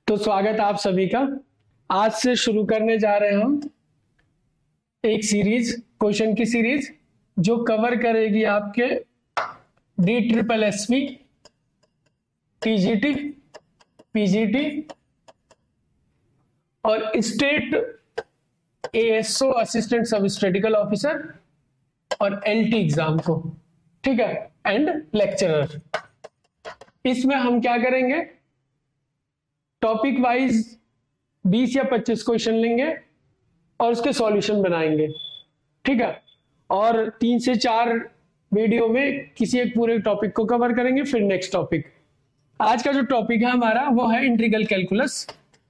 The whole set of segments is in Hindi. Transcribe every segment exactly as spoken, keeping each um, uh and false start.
तो स्वागत आप सभी का। आज से शुरू करने जा रहे हैं हम एक सीरीज, क्वेश्चन की सीरीज जो कवर करेगी आपके D triple S B, TGT, PGT और स्टेट एएसओ असिस्टेंट सब स्टैटिस्टिकल ऑफिसर और एलटी एग्जाम को, ठीक है, एंड लेक्चरर। इसमें हम क्या करेंगे, टॉपिक वाइज बीस या पच्चीस क्वेश्चन लेंगे और उसके सॉल्यूशन बनाएंगे, ठीक है। और तीन से चार वीडियो में किसी एक पूरे टॉपिक को कवर करेंगे, फिर नेक्स्ट टॉपिक। आज का जो टॉपिक है हमारा वो है इंटीग्रल कैलकुलस।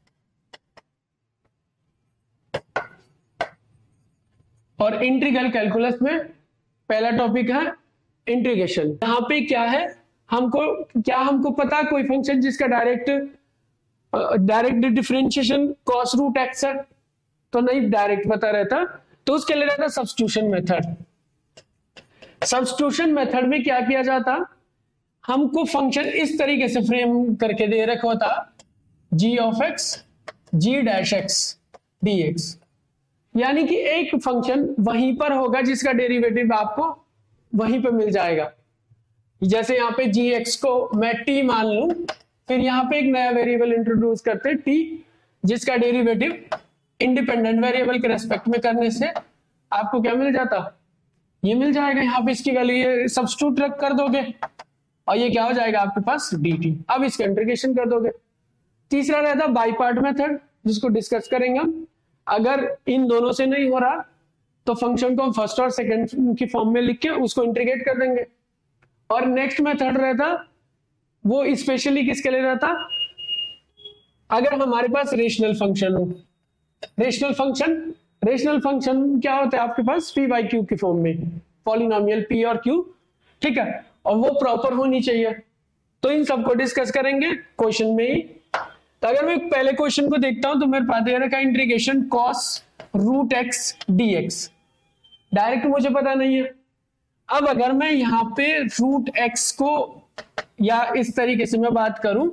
और इंटीग्रल कैलकुलस में पहला टॉपिक है इंटीग्रेशन। यहां पे क्या है, हमको क्या हमको पता कोई फंक्शन जिसका direct direct differentiation cos root x है, तो नहीं डायरेक्ट पता रहता, तो उसके लिए रहता सब्स्टिट्यूशन मेथड। सब्स्टिट्यूशन मेथड में क्या किया जाता, हमको फंक्शन इस तरीके से फ्रेम करके दे रखा होता, g of x g dash x d x, यानी कि एक फंक्शन वहीं पर होगा जिसका डेरिवेटिव आपको वहीं पे मिल जाएगा। जैसे यहाँ पे जी एक्स को मैं टी मान लूं, फिर यहाँ पे एक नया वेरिएबल इंट्रोड्यूस करते टी, जिसका डेरिवेटिव इंडिपेंडेंट वेरिएबल के रेस्पेक्ट में करने से आपको क्या मिल जाता, ये मिल जाएगा। यहाँ पे इसकी वैल्यू ये सब्स्टिट्यूट रख कर दोगे और ये क्या हो जाएगा आपके पास dt। अब इसका इंटीग्रेशन कर दोगे। तीसरा रहता बाई पार्ट मेथड, जिसको डिस्कस करेंगे हम। अगर इन दोनों से नहीं हो रहा तो फंक्शन को हम फर्स्ट और सेकंड की फॉर्म में लिख के उसको इंटीग्रेट कर देंगे। और नेक्स्ट मेथड रहता, वो स्पेशली किसके लिए रहता, अगर हमारे पास रेशनल फंक्शन हो। रेशनल फंक्शन रेशनल फंक्शन क्या होता है आपके पास, पी बाई क्यू की फॉर्म में, पॉलिनोमियल पी और क्यू, ठीक है, और वो प्रॉपर होनी चाहिए। तो इन सबको डिस्कस करेंगे क्वेश्चन में ही। तो अगर मैं पहले क्वेश्चन को देखता हूं तो मेरे पास दे रखा integration cos root x d x, direct मुझे पता नहीं है। अब अगर मैं यहां पे रूट एक्स को, या इस तरीके से मैं बात करूं,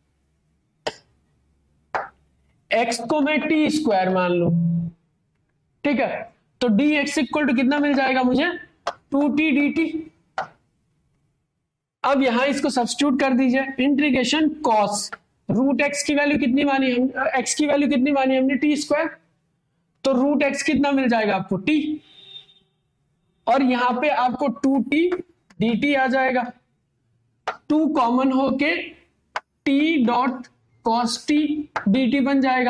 एक्स को मैं टी स्क्वायर मान लूं, ठीक है, तो डी एक्स इक्वल टू कितना मिल जाएगा मुझे, टू टी डी टी। अब यहां इसको सब्स्टिट्यूट कर दीजिए, इंटीग्रेशन कॉस रूट एक्स की वैल्यू कितनी मानी हम, एक्स की वैल्यू कितनी मानी हमने, टी स्क्वायर, तो रूट एक्स कितना मिल जाएगा आपको, टी, और यहां पे आपको टू टी डी टी आ जाएगा। टू कॉमन होके t dot cos t d t बन जाएगा।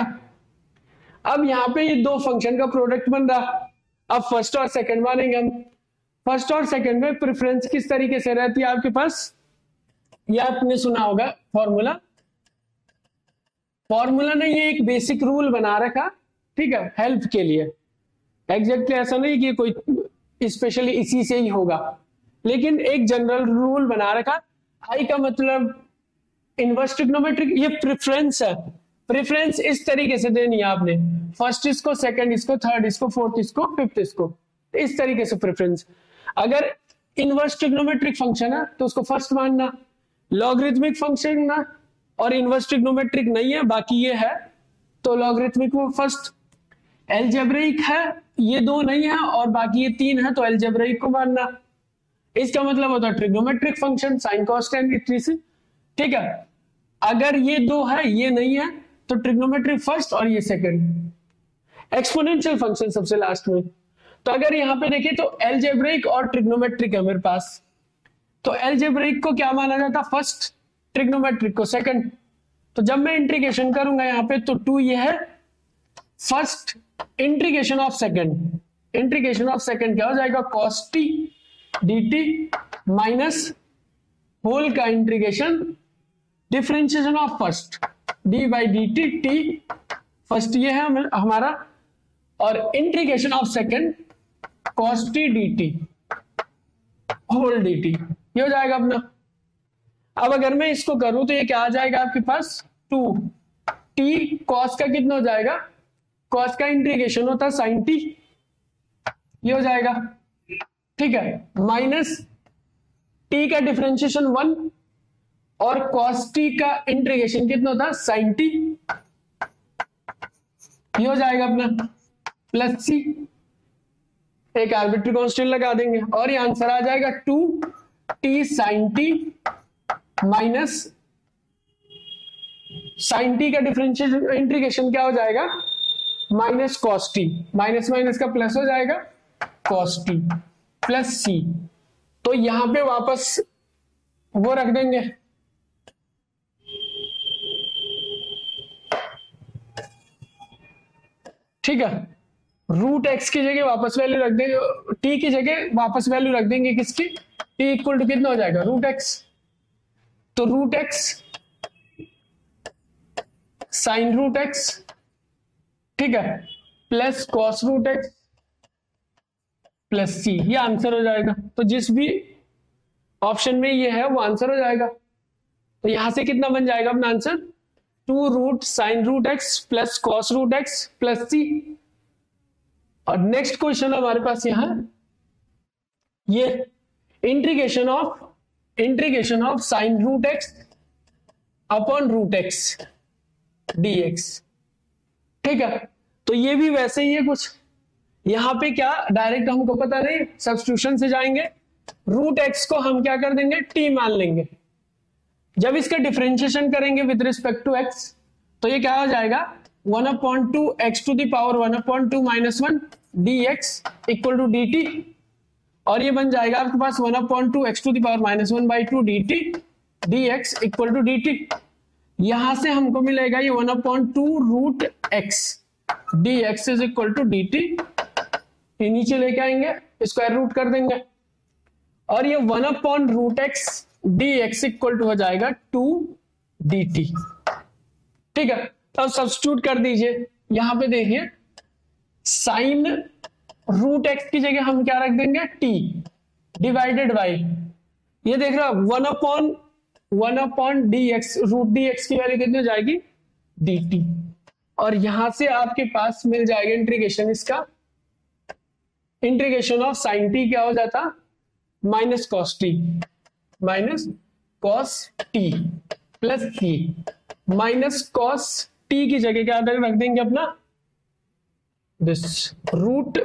अब यहां पे ये दो फंक्शन का प्रोडक्ट बन रहा। अब फर्स्ट और सेकंड मानेंगे हम। फर्स्ट और सेकंड में प्रेफरेंस किस तरीके से रहती है आपके पास, ये आपने सुना होगा फॉर्मूला। फॉर्मूला ने ये एक बेसिक रूल बना रखा, ठीक है, हेल्प के लिए। एग्जैक्टली ऐसा नहीं कि कोई स्पेशली इसी से ही होगा, लेकिन एक जनरल रूल बना रखा। आई का मतलब इनवर्स ट्रिग्नोमेट्रिक, ये प्रेफरेंस है। प्रेफरेंस इस तरीके से देनी है आपने, फर्स्ट इसको, सेकंड इसको, थर्ड इसको, फोर्थ इसको, फिफ्थ इसको, इस तरीके से प्रेफरेंस। अगर इनवर्स ट्रिग्नोमेट्रिक फंक्शन है तो उसको फर्स्ट मानना, लॉगरिथमिक फंक्शन ना, और इनवर्स ट्रिग्नोमेट्रिक नहीं है, बाकी ये है, तो लॉगरिथमिक को फर्स्ट। एलजेब्रिक है, ये दो नहीं है और बाकी ये तीन है, तो एलजेब्रिक को मानना। इसका मतलब होता है trigonometric function, sine cos tan इतनी से, ठीक है। अगर ये दो है, ये नहीं है, तो ट्रिग्नोमेट्रिक फर्स्ट और ये सेकंड। एक्सपोनेंशियल फंक्शन सबसे लास्ट में। तो अगर यहां पे देखें तो एलजेब्रिक और ट्रिग्नोमेट्रिक है मेरे पास, तो एलजेब्रिक को क्या माना जाता, फर्स्ट, ट्रिग्नोमेट्रिक को सेकंड। तो जब मैं इंटीग्रेशन करूंगा यहां पे, तो टू ये है first, integration of second, integration of second क्या हो जाएगा, cos t d t minus whole का integration differentiation of first, d by d t, t first ये है हमारा, और integration of second cos t d t whole d t, ये हो जाएगा अपना। अब अगर मैं इसको करूं तो ये क्या आ जाएगा आपके पास, टू टी कॉस का कितना हो जाएगा, कॉस का इंटीग्रेशन होता है साइन टी, ये हो जाएगा, ठीक है, माइनस टी का डिफरेंशिएशन वन, और cos t का इंटीग्रेशन कितना होता है sin t, ये हो जाएगा अपना प्लस सी, एक आर्बिट्री कांस्टेंट लगा देंगे और ये आंसर आ जाएगा two t sine t minus sine t का डिफरेंशियल इंटीग्रेशन क्या हो जाएगा minus cos t, minus minus का प्लस हो जाएगा कॉस टी प्लस सी। तो यहां पे वापस वो रख देंगे, ठीक है, रूट एक्स की जगह वापस वैल्यू रख देंगे, टी की जगह वापस वैल्यू रख देंगे किसकी, टी इक्वल टू कितना हो जाएगा रूट एक्स, तो root x sine root x, ठीक है, plus cos root x plus c, ये आंसर हो जाएगा। तो जिस भी ऑप्शन में ये है वो आंसर हो जाएगा। तो यहां से कितना बन जाएगा अपना answer, two root sine root x plus cos root x plus c. और नेक्स्ट क्वेश्चन हमारे पास यहां ये integration of integration of sine root x upon root x d x, ठीक है। तो ये भी वैसे ही है कुछ, यहां पे क्या डायरेक्ट हमको पता नहीं, सब्स्टिट्यूशन से जाएंगे, रूट एक्स को हम क्या कर देंगे टी मान लेंगे। जब इसका डिफरेंशिएशन करेंगे विद रिस्पेक्ट टू एक्स तो ये क्या हो जाएगा one upon two x to the power one upon two minus one d x equal to d t, और ये बन जाएगा आपके पास one upon two x to the power minus one by two d t d x equal to d t. यहां से हमको मिलेगा ये one upon two root x d x is equal to d t, ये नीचे लेके आएंगे स्क्वायर रूट कर देंगे, और ये one upon root x d x equal to हो जाएगा टू डी टी, ठीक है। तो अब सब्स्टिट्यूट कर दीजिए, यहां पे देखिए साइन रूट एक्स की जगह हम क्या रख देंगे टी डिवाइडेड बाई, ये देख रहे हो one upon one upon d x, root d x की वैल्यू कितनी हो जाएगी डी टी, और यहां से आपके पास मिल जाएगा इंटीग्रेशन, इसका इंटीग्रेशन ऑफ साइन टी क्या हो जाता minus cos t minus cos t plus c, minus cos t की जगह क्या रख देंगे अपना this root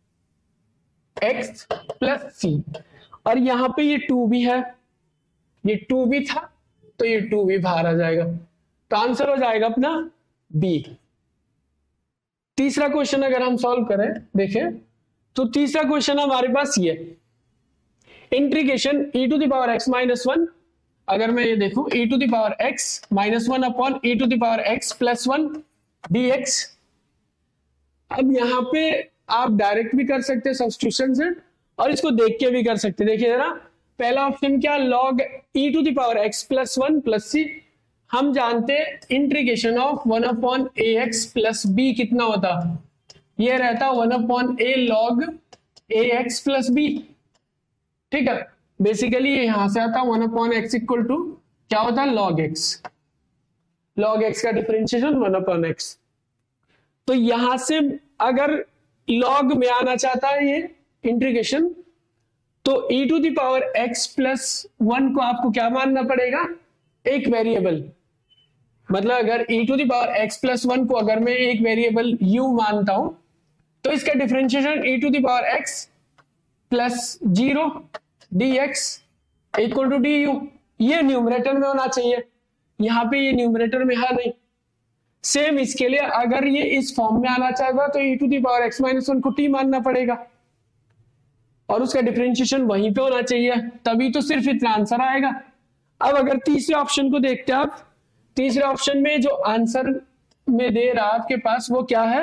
x plus c, और यहां पे ये टू भी है, ये टू भी था तो ये टू भी बाहर आ जाएगा, तो आंसर हो जाएगा अपना बी। तीसरा क्वेश्चन अगर हम सॉल्व करें देखें तो तीसरा क्वेश्चन हमारे पास ये integration e to the power x minus one, अगर मैं ये देखूं e to the power x minus one upon e to the power x plus one dx। अब यहां पे आप डायरेक्ट भी कर सकते हैं सब्स्टिट्यूशन से, और इसको देख के भी कर सकते हैं। देखिए जरा पहला ऑप्शन क्या log e to the power x plus one plus c, हम जानते हैं integration of one upon a x plus b कितना होता, ये रहता one upon a log a x plus b, ठीक है। बेसिकली ये यहां से आता one upon x equal to क्या होता है लॉग एक्स, लॉग एक्स का डिफरेंशिएशन वन अपॉन एक्स। तो यहां से अगर लॉग में आना चाहता है ये इंटीग्रेशन, तो e to the power x plus one को आपको क्या मानना पड़ेगा एक वेरिएबल, मतलब अगर e to the power x plus one को अगर मैं एक वेरिएबल u मानता हूं तो इसका differentiation e to the power x plus zero d x equal to d u, ये न्यूमरेटर में होना चाहिए, यहां पे ये न्यूमरेटर में है नहीं। सेम इसके लिए अगर ये इस फॉर्म में आना चाहता तो e to the power x minus one को t मानना पड़ेगा, और उसका डिफरेंशिएशन वहीं पे होना चाहिए, तभी तो सिर्फ इतना आंसर आएगा। अब अगर तीसरे ऑप्शन को देखते हैं आप, तीसरे ऑप्शन में जो आंसर में दे रहा आपके पास वो क्या है,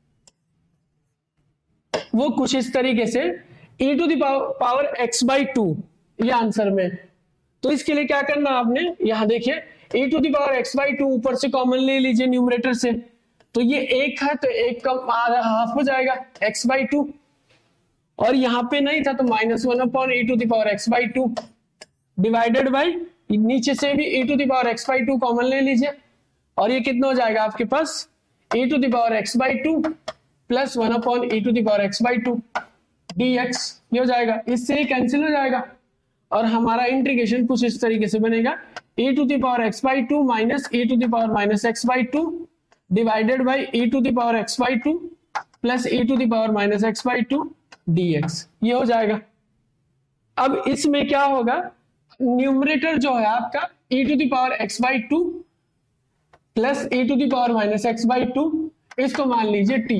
वो कुछ इस तरीके से e to the power x by two, ये आंसर में। तो इसके लिए क्या करना आपने, यहां देखिए e to the power x by two ऊपर से कॉमन ले लीजिए न्यूमरेटर से, तो ये एक है तो एक कम आधा हाफ हो जाएगा x बाई टू, और यहां पे नहीं था तो minus one upon e to the power x by two divided by, नीचे से भी e to the power x by two common ले लीजिए, और ये कितना हो जाएगा आपके पास e to the power x by two plus one upon e to the power x by two dx, ये हो जाएगा, इससे ही कैंसिल हो जाएगा, और हमारा इंटीग्रेशन कुछ इस तरीके से बनेगा e to the power x by two minus e to the power minus x by two divided by e to the power x by two plus e to the power minus x by two dx, ये हो जाएगा। अब इसमें क्या होगा, न्यूमरेटर जो है आपका e to the power x by two plus e to the power minus x by two, इसको मान लीजिए t।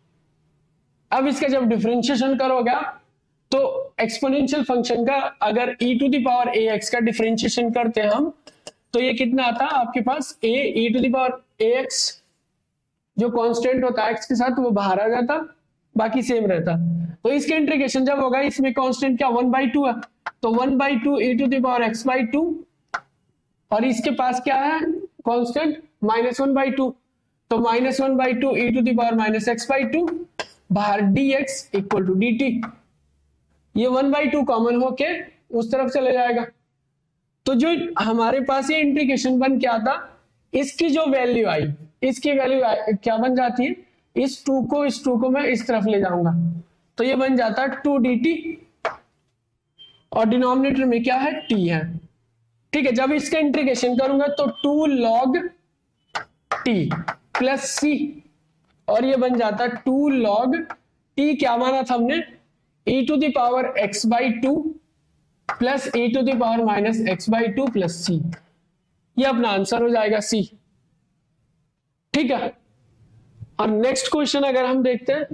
अब इसका जब डिफरेंशिएशन करोगे तो एक्सपोनेंशियल फंक्शन का अगर e to the power ax का डिफरेंशिएशन करते हैं हम, तो ये कितना आता है आपके पास a e to the power ax जो कांस्टेंट होता है x के साथ वो बाहर आ जाता, बाकी सेम रहता। तो इसके इंटीग्रेशन जब होगा, इसमें कांस्टेंट क्या वन बाई टू है, तो one by two e to the power x by two, और इसके पास क्या है constant minus one by two, तो minus one by two e to the power minus x by two, बाहर dx इक्वल टू dt। ये वन बाई टू कॉमन होके उस तरफ चले जाएगा। तो जो हमारे पास ये इंटीग्रेशन बन क्या आता, इसकी जो वैल्यू आई, इसकी वैल्यू क्या बन जाती है, इस टू को इस टू को मैं इस तरफ ले जाऊंगा, तो ये बन जाता है टू डी टी, और डिनोमिनेटर में क्या है t है। ठीक है, जब इसका इंटीग्रेशन करूंगा तो two log t plus c, और ये बन जाता है टू लॉग t, क्या माना था हमने, e to the power x by two plus e to the power minus x by two plus c, ये अपना आंसर हो जाएगा सी। ठीक है, और नेक्स्ट क्वेश्चन अगर हम देखते हैं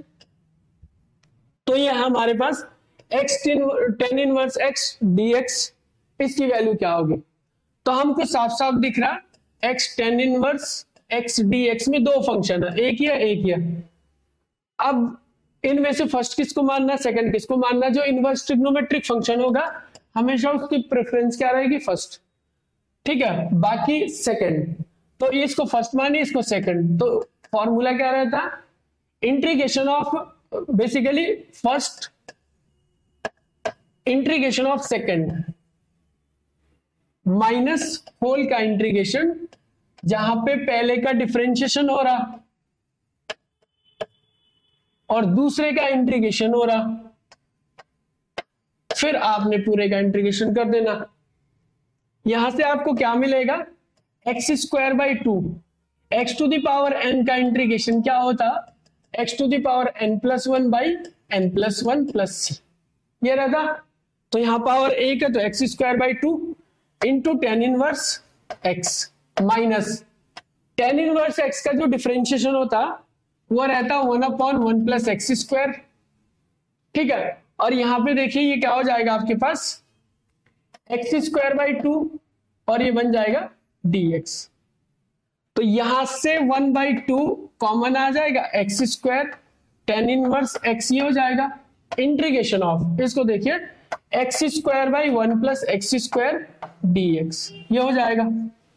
तो ये हमारे पास x tan inverse x dx, इसकी वैल्यू क्या होगी, तो हमको साफ साफ दिख रहा x tan inverse x dx में दो फंक्शन है, एक ही है एक ही है। अब इनमें से फर्स्ट किसको मानना, सेकंड किसको मानना, जो इनवर्स ट्रिग्नोमेट्रिक फंक्शन होगा हमेशा उसकी प्रेफरेंस क्या रहेगी, फर्स्ट। ठीक है, बाकी सेकंड, तो इसको फर्स्ट मानिए इसको सेकंड, तो फॉर्मूला क्या रहता, integration of basically first integration of second minus whole का इंटीग्रेशन, जहां पे पहले का डिफरेंशिएशन हो रहा और दूसरे का इंटीग्रेशन हो रहा, फिर आपने पूरे का इंटीग्रेशन कर देना। यहां से आपको क्या मिलेगा, x square by two, x to the power n का इंटीग्रेशन क्या होता, x to the power n plus one by n plus one plus c, ये रहता। तो यहां पावर एक है तो x square by two into tan inverse x minus tan inverse x का जो डिफरेंशिएशन होता वो रहता one upon one plus x square. ठीक है, और यहां पे देखिए ये क्या हो जाएगा आपके पास एक्स स्क्वायर बाई टू, और ये बन जाएगा dx। तो यहां से वन बाई टू कॉमन आ जाएगा, x square tan inverse x, ये हो जाएगा इंटीग्रेशन ऑफ, इसको देखिए x square by one plus x square dx, ये हो जाएगा।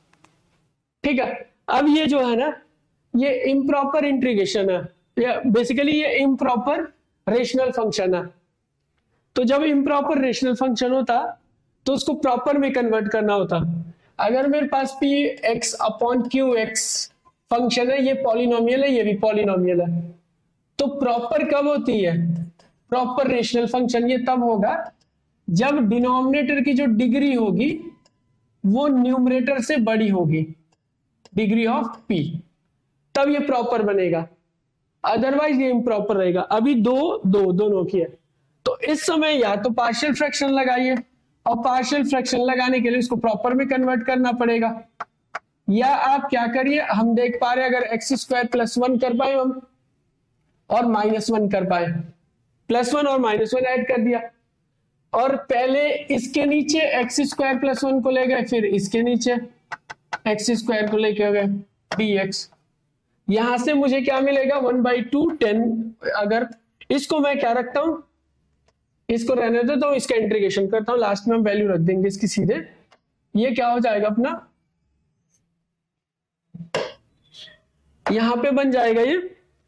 ठीक है, अब ये जो है ना ये इम्प्रॉपर इंटीग्रेशन है, या बेसिकली ये इम्प्रॉपर रेशनल फंक्शन है। तो जब इम्प्रॉपर रेशनल फंक्शन होता तो उसको प्रॉपर में कन्वर्ट करना होता। अगर मेरे पास p x upon q x function है, ये पॉलिनोमियल है, ये भी पॉलिनोमियल है, तो प्रॉपर कब होती है, प्रॉपर रेशनल फंक्शन ये तब होगा जब डिनोमिनेटर की जो डिग्री होगी वो न्यूमरेटर से बड़ी होगी, डिग्री ऑफ पी, तब ये प्रॉपर बनेगा, अदरवाइज ये इम्प्रॉपर रहेगा। अभी दो दो दोनों की है, तो इस समय या तो पार्शियल फ्रैक्शन लगाइए, और पार्शियल फ्रैक्शन लगाने के लिए इसको प्रॉपर में कन्वर्ट करना पड़ेगा, या आप क्या करिए, हम देख पा रहे अगर एक्स स्क्वायर प्लस वन कर पाए हम और माइनस वन कर पाए, प्लस वन और माइनस वन ऐड कर दिया, और पहले इसके नीचे एक्स स्क्वायर प्लस वन को ले गए, फिर इसके नीचे एक्स स्क्वायर को लेके गए dx। यहां से मुझे क्या मिलेगा, वन बाई टू टेन, अगर इसको मैं क्या रखता हूं, इसको रहने देता हूं, इसका इंटीग्रेशन करता हूं, लास्ट में हम वैल्यू रख देंगे इसकी सीधे, ये क्या हो जाएगा अपना, यहां पे बन जाएगा ये,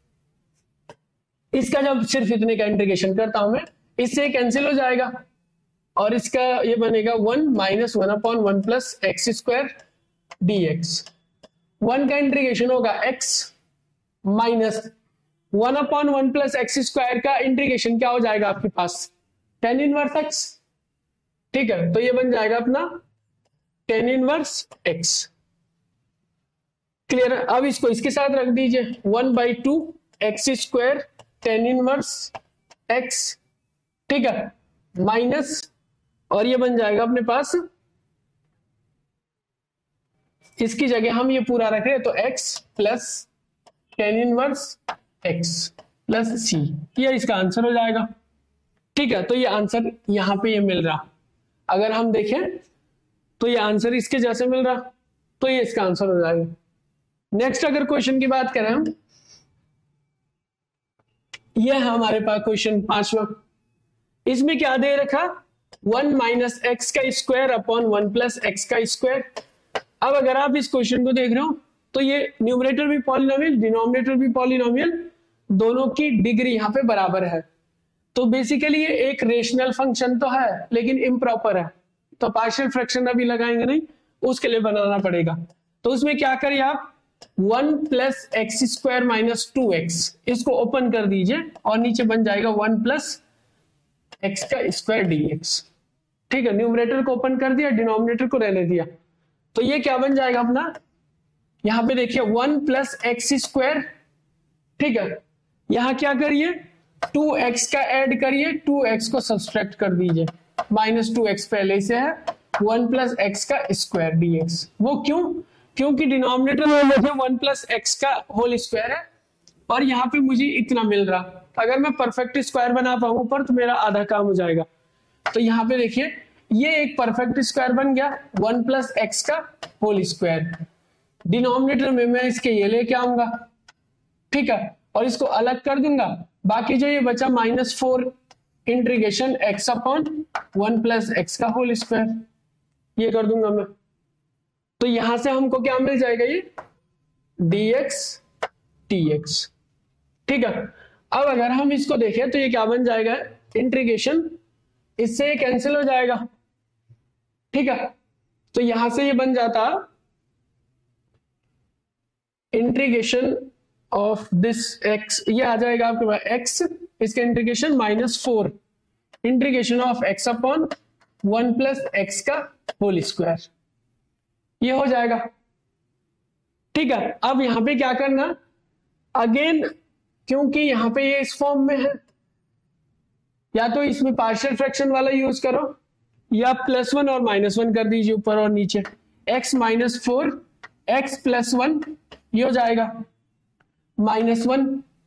इसका जब सिर्फ इतने का इंटीग्रेशन करता हूं मैं, इससे कैंसिल हो जाएगा, और इसका ये बनेगा one minus one upon one plus x square dx। One का इंटीग्रेशन होगा x minus one upon one plus x square का इंटीग्रेशन क्या हो जाएगा आपके पास, टेन इनवर्स x। ठीक है, तो ये बन जाएगा अपना टेन इनवर्स एक्स। क्लियर है? अब इसको इसके साथ रख दीजिए, one by two x square tan inverse x, ठीक है, माइनस, और ये बन जाएगा अपने पास, इसकी जगह हम ये पूरा रख रहे हैं तो x plus tan inverse x plus c, ये इसका आंसर हो जाएगा। ठीक है, तो ये आंसर यहां पे ये मिल रहा, अगर हम देखें तो ये आंसर इसके जैसे मिल रहा, तो ये इसका आंसर हो जाएगा। नेक्स्ट अगर क्वेश्चन की बात करें हम, ये है हमारे पास क्वेश्चन पांचवा, इसमें क्या दे रखा, वन माइनस एक्स का square upon one plus x का स्क्वायर। अब अगर आप इस क्वेश्चन को देख रहे हो तो ये न्यूमरेटर भी पॉलिनोमियल, डिनोमिनेटर भी पॉलिनोमियल, दोनों की डिग्री यहां पे बराबर है, तो बेसिकली ये एक रेशनल फंक्शन तो है लेकिन इम्प्रॉपर है, तो पार्शियल फ्रैक्शन अभी लगाएंगे नहीं, उसके लिए बनाना पड़ेगा। तो उसमें क्या करिए आप, one plus x square minus two x, इसको ओपन कर दीजिए और नीचे बन जाएगा वन प्लस एक्स का स्क्वायर डी एक्स। ठीक है, न्यूमरेटर को ओपन कर दिया, डिनोमिनेटर को रहने दिया, तो ये क्या बन जाएगा अपना, यहां पे देखिए वन प्लस एक्स स्क्वायर, ठीक है, यहां क्या करिए टू एक्स का ऐड करिए, टू एक्स को सब्सट्रैक्ट कर दीजिए, माइनस टू एक्स पहले से है, वन प्लस एक्स का स्क्वायर डी एक्स। वो क्यों, क्योंकि डिनोमिनेटर में मुझे वन प्लस एक्स का होल स्क्वायर है और यहाँ पे मुझे इतना मिल रहा, अगर मैं परफेक्ट स्क्वायर बना पाऊं ऊपर तो मेरा आधा काम हो जाएगा। तो यहाँ पे देखिए ये एक परफेक्ट स्क्वायर बन गया, वन प्लस एक्स का होल स्क्वायर, डिनोमिनेटर में मैं इसके ये लेके आऊंगा, ठीक है, और इसको अलग कर दूंगा, बाकी जो ये बचा minus four integration x upon one plus x का होल स्क्वायर, ये कर दूंगा मैं, तो यहां से हमको क्या मिल जाएगा, ये dx dx। ठीक है, अब अगर हम इसको देखें तो ये क्या बन जाएगा, इंटीग्रेशन, इससे ये कैंसिल हो जाएगा। ठीक है, तो यहां से ये बन जाता इंटीग्रेशन ऑफ दिस x, ये आ जाएगा आपके पास x, इसका integration minus four integration of x upon one plus x का होल स्क्वायर, ये हो जाएगा। ठीक है, अब यहां पे क्या करना, अगेन क्योंकि यहां पे ये इस फॉर्म में है, या तो इसमें पार्शियल फ्रैक्शन वाला यूज करो या प्लस वन और माइनस वन कर दीजिए ऊपर और नीचे, x minus four x plus one, ये हो जाएगा माइनस वन।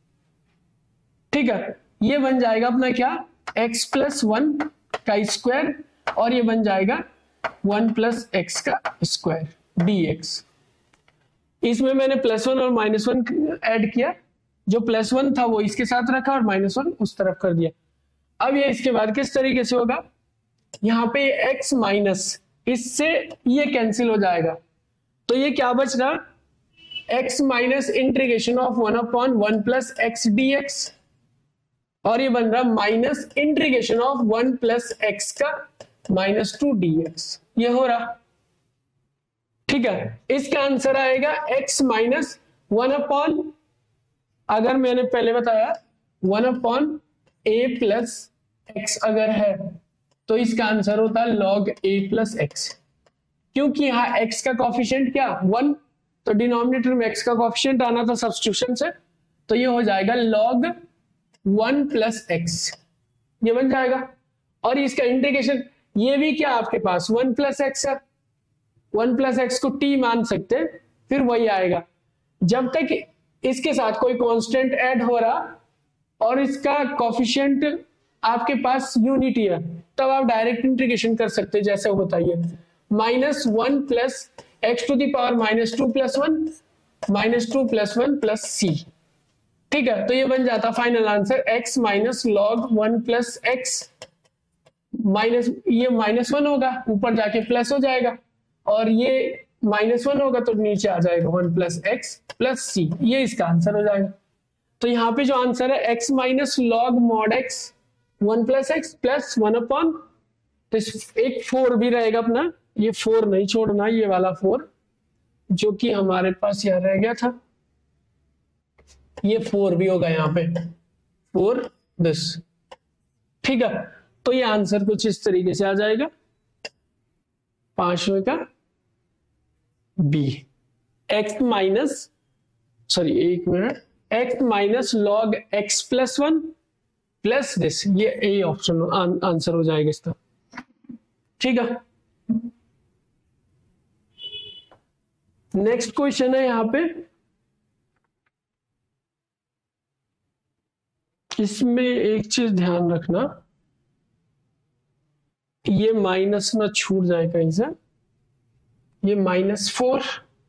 ठीक है, ये बन जाएगा अपना क्या, x प्लस वन का स्क्वायर, और ये बन जाएगा वन प्लस एक्स का स्क्वायर dx। इसमें मैंने प्लस वन और माइनस वन ऐड किया, जो प्लस वन था वो इसके साथ रखा और माइनस वन उस तरफ कर दिया। अब ये इसके बाद किस तरीके से होगा, यहाँ पे x माइनस, इससे ये कैंसिल हो जाएगा, तो ये क्या बच रहा, x minus integration of one upon one plus x d x, और ये बन रहा minus integration of one plus x का माइनस टू डी एक्स, ये हो रहा। ठीक है, इसका आंसर आएगा x माइनस वन अपॉन, अगर मैंने पहले बताया one upon a plus x अगर है तो इसका आंसर होता है लॉग ए प्लस एक्स, क्योंकि यहाँ x का कॉफिशिएंट क्या वन, तो डिनोमिनेटर में x का कॉफिशिएंट आना था सब्स्टिट्यूशन से, तो ये हो जाएगा लॉग वन प्लस एक्स, ये बन जाएगा। और इसका इंटीग्रेशन, ये भी क्या आपके पास वन प्लस एक्स है, वन प्लस एक्स को t मान सकते, फिर वही आएगा। जब तक इसके साथ कोई कांस्टेंट ऐड हो रहा और इसका कॉफिशिएंट आपके पास यूनिटी है, तब आप डायरेक्ट इंटीग्रेशन कर सकते, जैसे होता है minus one plus x to the power minus two plus one minus two plus one plus c. ठीक है, तो ये बन जाता final answer x minus log one plus x, minus ये माइनस वन होगा, ऊपर जाके प्लस हो जाएगा, और ये माइनस वन होगा तो नीचे आ जाएगा one plus x plus c, ये इसका आंसर हो जाएगा। तो यहाँ पे जो आंसर है x minus log mod x one plus x plus one upon, तो एक फोर भी रहेगा अपना, ये फोर नहीं छोड़ना, ये वाला फोर जो कि हमारे पास यहाँ रह गया था, ये फोर भी होगा यहाँ पे, फोर दिस। ठीक है, तो ये आंसर कुछ इस तरीके से आ जाएगा पांचवें का। बी एक्स माइनस सॉरी एक minute x minus log x plus one plus this, ये ए ऑप्शन आंसर हो जाएगा इसका। ठीक है, नेक्स्ट क्वेश्चन है यहां पे, इसमें एक चीज ध्यान रखना, ये माइनस ना छूट जाए कहीं से, ये माइनस फोर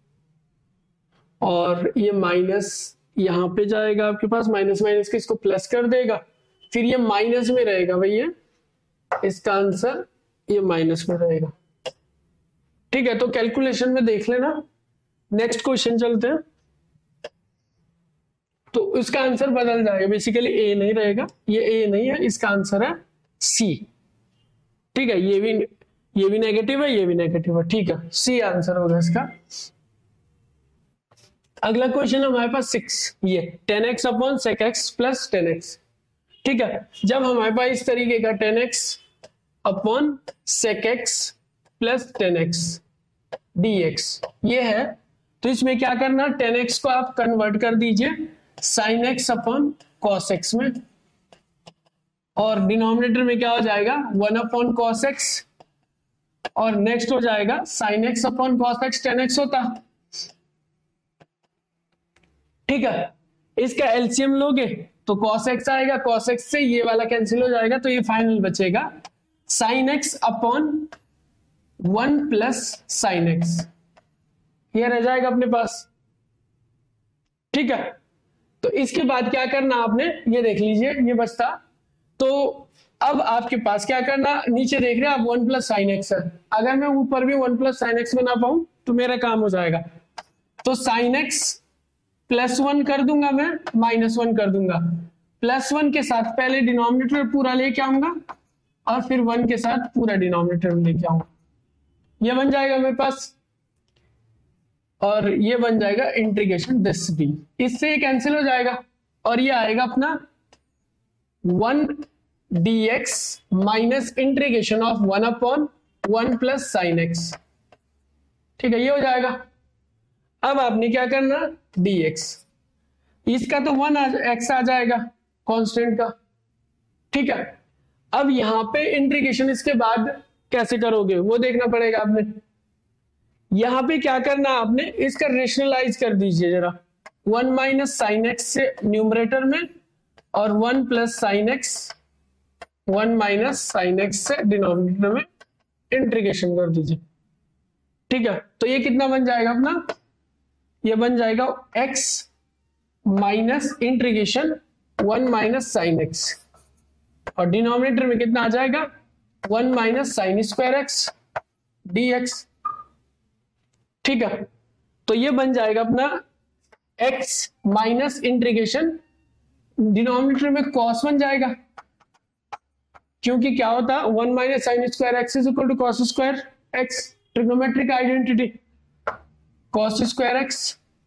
और ये माइनस यहां पे जाएगा आपके पास, माइनस माइनस के इसको प्लस कर देगा, फिर ये माइनस में रहेगा भैया, इसका आंसर ये माइनस में रहेगा। ठीक है, तो कैलकुलेशन में देख लेना। नेक्स्ट क्वेश्चन चलते हैं, तो इसका आंसर बदल जाएगा, बेसिकली ए नहीं रहेगा, ये ए नहीं है, इसका आंसर है सी। ठीक है, ये भी ये भी नेगेटिव है, ये भी नेगेटिव है, ठीक है, सी आंसर होगा इसका। अगला क्वेश्चन है हमारे पास सिक्स, ये tan x upon sec x plus tan x. ठीक है, जब हमारे पास इस तरीके का tan x upon sec x plus tan x d x ये है, तो इसमें क्या करना, टेन एक्स को आप कन्वर्ट कर दीजिए sine x upon cos x में, और डिनोमिनेटर में क्या हो जाएगा वन अपॉन कॉस एक्स, और नेक्स्ट हो जाएगा sine x upon cos x, tan x होता। ठीक है, इसका एलसीएम लोगे तो cos x आएगा, cos x से ये वाला कैंसिल हो जाएगा, तो ये फाइनल बचेगा sin x upon one plus sine x, ये रह जाएगा अपने पास। ठीक है, तो इसके बाद क्या करना आपने, ये देख लीजिए ये बचता, तो अब आपके पास क्या करना, नीचे देख रहे हैं आप वन प्लस साइन एक्स है, अगर मैं ऊपर भी वन प्लस साइन एक्स बना पाऊं तो मेरा काम हो जाएगा, तो साइन एक्स प्लस वन कर दूंगा मैं, माइनस वन कर दूंगा, प्लस वन के साथ पहले डिनोमिनेटर पूरा लेके आऊंगा और फिर वन के साथ पूरा डिनोमिनेटर लेके आऊंगा, ये बन जाएगा मेरे पास, और ये बन जाएगा इंटीग्रेशन दिस डी, इससे ये कैंसिल हो जाएगा और ये आएगा अपना one d x minus integration of one upon one plus sine x. ठीक है, ये हो जाएगा। अब आपने क्या करना, dx, इसका तो वन एक्स आ जाएगा कांस्टेंट का। ठीक है, अब यहां पे इंटीग्रेशन इसके बाद कैसे करोगे वो देखना पड़ेगा आपने। यहां पे क्या करना आपने, इसका रेशनलाइज कर दीजिए जरा, वन माइनस साइन एक्स से न्यूमरेटर में, और one plus sine x, one minus sine x से डिनोमिनेटर में इंटीग्रेशन कर दीजिए। ठीक है, तो ये कितना बन जाएगा अपना, ये बन जाएगा x minus integration one minus sine x, और डिनोमिनेटर में कितना आ जाएगा one minus sine square x d x. ठीक है, तो ये बन जाएगा अपना x माइनस इंटीग्रेशन, डिनोमिनेटर में cos बन जाएगा, क्योंकि क्या होता one minus sine square x is equal to cos square x, trigonometric identity, cos square x.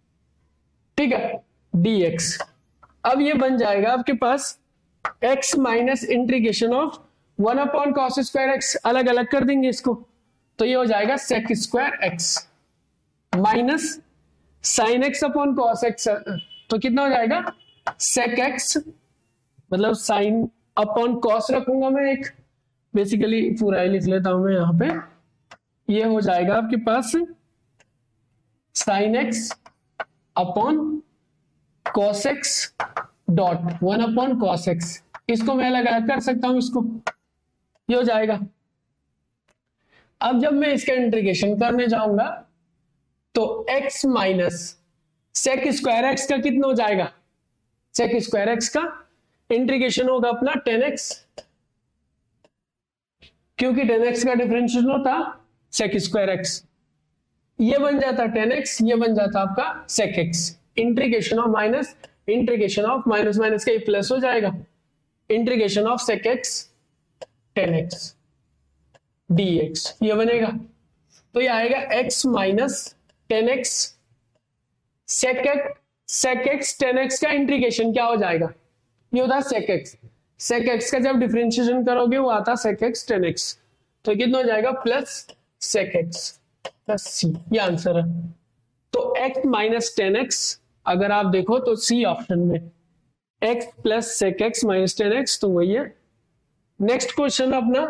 ठीक है, dx, अब ये बन जाएगा आपके पास x minus integration of one upon cos square x, अलग अलग कर देंगे इसको, तो ये हो जाएगा sec square x minus sine x upon cos x, तो कितना हो जाएगा सेक एक्स, मतलब साइन अपॉन कॉस रखूंगा मैं एक, बेसिकली पूरा ही लिख लेता हूं मैं यहां पे, ये हो जाएगा आपके पास sine x upon cos x dot one upon cos x, इसको मैं अलग अलग कर सकता हूं इसको, ये हो जाएगा। अब जब मैं इसका इंटीग्रेशन करने जाऊंगा तो x minus sec square x का कितना हो जाएगा, सेक स्क्वायर एक्स का इंटीग्रेशन होगा अपना टेन एक्स, क्योंकि टेन एक्स का डिफरेंशियल होता सेक स्क्वायर एक्स, ये बन जाता टेन एक्स, ये बन जाता आपका sec x, integration of minus integration of minus minus का प्लस हो जाएगा, integration of sec x tan x dx, ये बनेगा, तो ये आएगा x minus tan x sec x, sec x tan x का इंटीग्रेशन क्या हो जाएगा, ये होता है सेक एक्स, सेक एक्स का जब डिफरेंशिएशन करोगे वो आता सेक एक्स टेन एक्स, तो कितना हो जाएगा plus sec x plus c, ये आंसर है। तो x माइनस टेन एक्स अगर आप देखो तो सी ऑप्शन में, x plus sec x minus tan x, तो वही है। नेक्स्ट क्वेश्चन अपना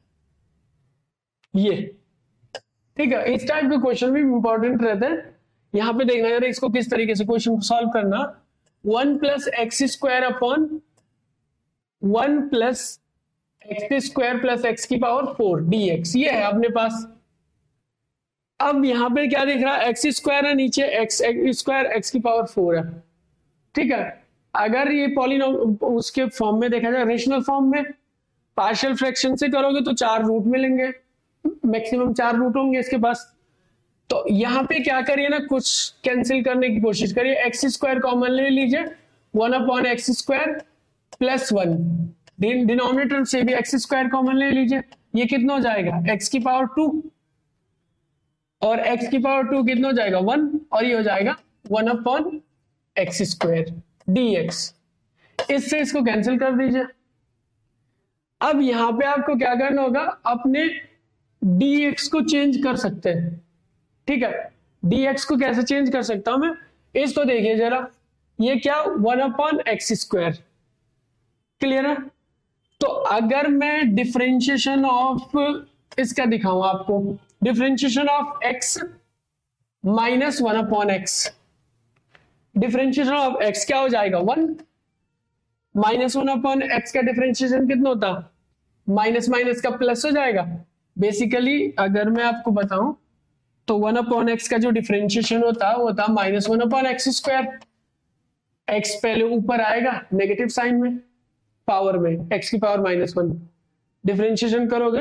ये, ठीक है, इस टाइप के क्वेश्चन भी इंपॉर्टेंट रहते हैं। यहां पे देखना यार इसको किस तरीके से क्वेश्चन को सॉल्व करना। One plus x square upon one plus x square plus x की पावर फोर डी एक्स, ये है अपने पास। अब यहां पे क्या दिख रहा है, एक्स स्क्वायर है, नीचे एक्स स्क्वायर एक्स की पावर फोर है, ठीक है। अगर ये पॉलिनोम उसके फॉर्म में देखा जाए, रेशनल फॉर्म में, पार्शियल फ्रैक्शन से करोगे तो चार रूट मिलेंगे, मैक्सिमम चार रूट होंगे इसके पास। तो यहां पे क्या करिए ना, कुछ कैंसिल करने की कोशिश करिए। एक्स स्क्वायर कॉमन ले लीजिए, one upon x square plus one, denominator से भी एक्स स्क्वायर कॉमन ले लीजिए, ये कितना हो जाएगा, एक्स की पावर टू, और x की पावर टू कितना हो जाएगा, वन, और ये हो जाएगा one upon x square dx। इससे इसको कैंसिल कर दीजिए। अब यहां पे आपको क्या करना होगा, अपने dx को चेंज कर सकते हैं, ठीक है। dx को कैसे चेंज कर सकता हूं मैं, इसको देखिए जरा, ये क्या, one upon x square, clear है। तो अगर मैं डिफरेंशिएशन ऑफ इसका दिखाऊं आपको, differentiation of x minus one upon x, differentiation of x क्या हो जाएगा, one, minus one upon x का डिफरेंशिएशन कितना होता, माइनस माइनस का प्लस हो जाएगा। बेसिकली अगर मैं आपको बताऊं तो वन अपॉन एक्स का जो डिफरेंशिएशन होता है वो होता minus one upon x square, x पहले ऊपर आएगा नेगेटिव साइन में, पावर में एक्स की पावर माइनस वन, डिफरेंशिएशन करोगे,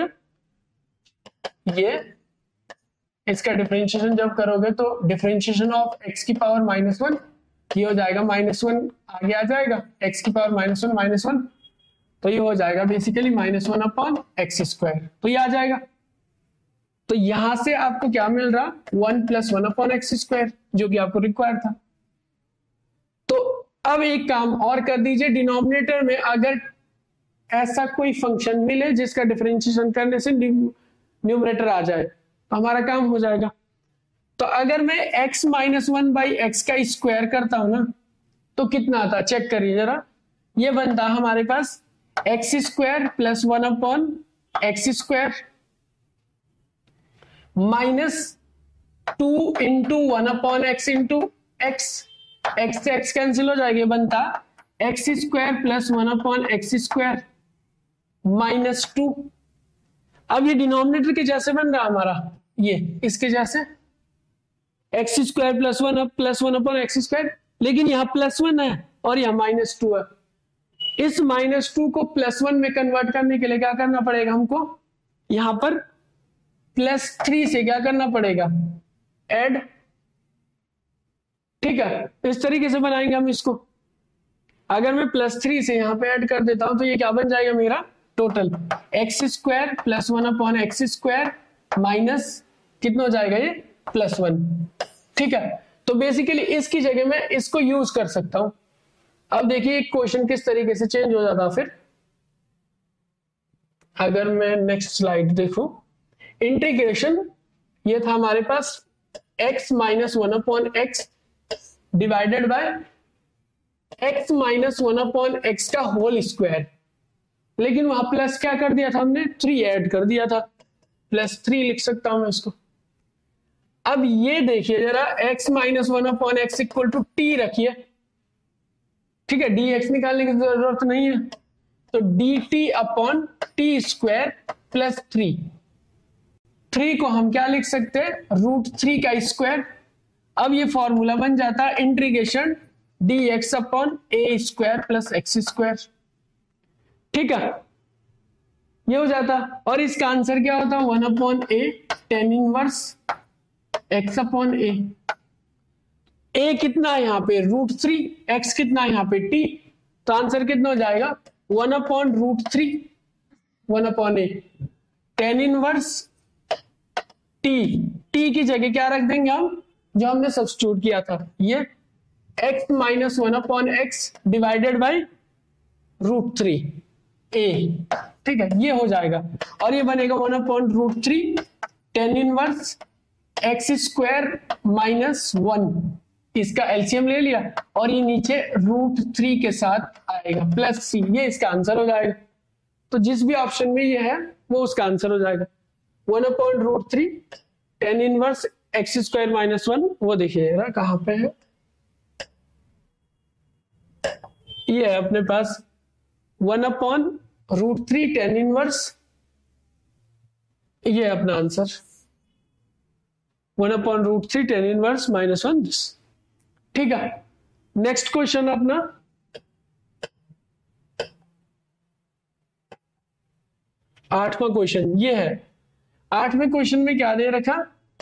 ये इसका डिफरेंशिएशन जब करोगे तो डिफरेंशिएशन ऑफ एक्स की पावर माइनस वन, ये हो जाएगा माइनस वन, आगे आ जाएगा एक्स की power minus one minus one, तो ये हो जाएगा basically minus one upon x square, तो ये आ जाएगा। तो यहां से आपको क्या मिल रहा, one plus one upon x square, जो कि आपको रिक्वायर था। तो अब एक काम और कर दीजिए, डिनोमिनेटर में अगर ऐसा कोई फंक्शन मिले जिसका डिफरेंशिएशन करने से न्यूमरेटर आ जाए तो हमारा काम हो जाएगा। तो अगर मैं x minus one by x का स्क्वायर करता हूं ना, तो कितना आता, चेक करिए जरा, ये बनता हमारे पास x square plus one upon x square minus two into one upon x into x, x से एक्स कैंसिल हो जाएगा, बनता x square plus one upon x square minus two. अब ये डिनोमिनेटर के जैसे बन रहा हमारा, ये इसके जैसे x square plus one plus one upon x square, लेकिन यहां प्लस वन है और यहां माइनस टू है। इस माइनस टू को प्लस वन में कन्वर्ट करने के लिए क्या करना पड़ेगा हमको, यहां पर प्लस थ्री से क्या करना पड़ेगा, ऐड, ठीक है। इस तरीके से बनाएंगे हम इसको। अगर मैं प्लस थ्री से यहां पे ऐड कर देता हूं तो ये क्या बन जाएगा मेरा, total x square plus one upon x square minus कितना हो जाएगा, ये प्लस वन, ठीक है। तो बेसिकली इसकी जगह मैं इसको यूज कर सकता हूं। अब देखिए क्वेश्चन किस तरीके से चेंज हो जाता फिर। अगर मैं नेक्स्ट स्लाइड देखूं, इंटीग्रेशन ये था हमारे पास x minus one upon x divided by x minus one upon x का होल स्क्वायर, लेकिन वहां प्लस क्या कर दिया था हमने, थ्री ऐड कर दिया था, प्लस थ्री लिख सकता हूं मैं इसको। अब ये देखिए जरा, x minus one upon x equal to t रखिए, ठीक है, dx निकालने की जरूरत नहीं है, तो dt upon t square plus three, three को हम क्या लिख सकते हैं, रूट थ्री का स्क्वायर। अब ये फॉर्मूला बन जाता है integration dx upon a square plus x square, ठीक है, ये हो जाता। और इसका आंसर क्या होता, one upon a tan inverse x upon a, a कितना है यहाँ पे, रूट थ्री, एक्स कितना है यहाँ पे, टी, तो आंसर कितना हो जाएगा, one upon root three, one upon a tan inverse t, t की जगह क्या रख देंगे हम, जो हमने सब्स्टिट्यूट किया था, ये x minus one upon x divided by root three a, ठीक है, ये हो जाएगा। और ये बनेगा one upon root three tan inverse x square minus one, इसका एलसीएम ले लिया और ये नीचे रूट थ्री के साथ आएगा प्लस सी, ये इसका आंसर हो जाएगा। तो जिस भी ऑप्शन में ये है वो उसका आंसर हो जाएगा। One upon root three tan inverse x square minus one, वो देखिएगा कहां पे है, ये है अपने पास one upon root three tan inverse, ये है अपना answer one upon root three tan inverse minus one this. ठीक है, नेक्स्ट क्वेश्चन अपना आठवां क्वेश्चन ये है। आठवें क्वेश्चन में क्या दे रखा,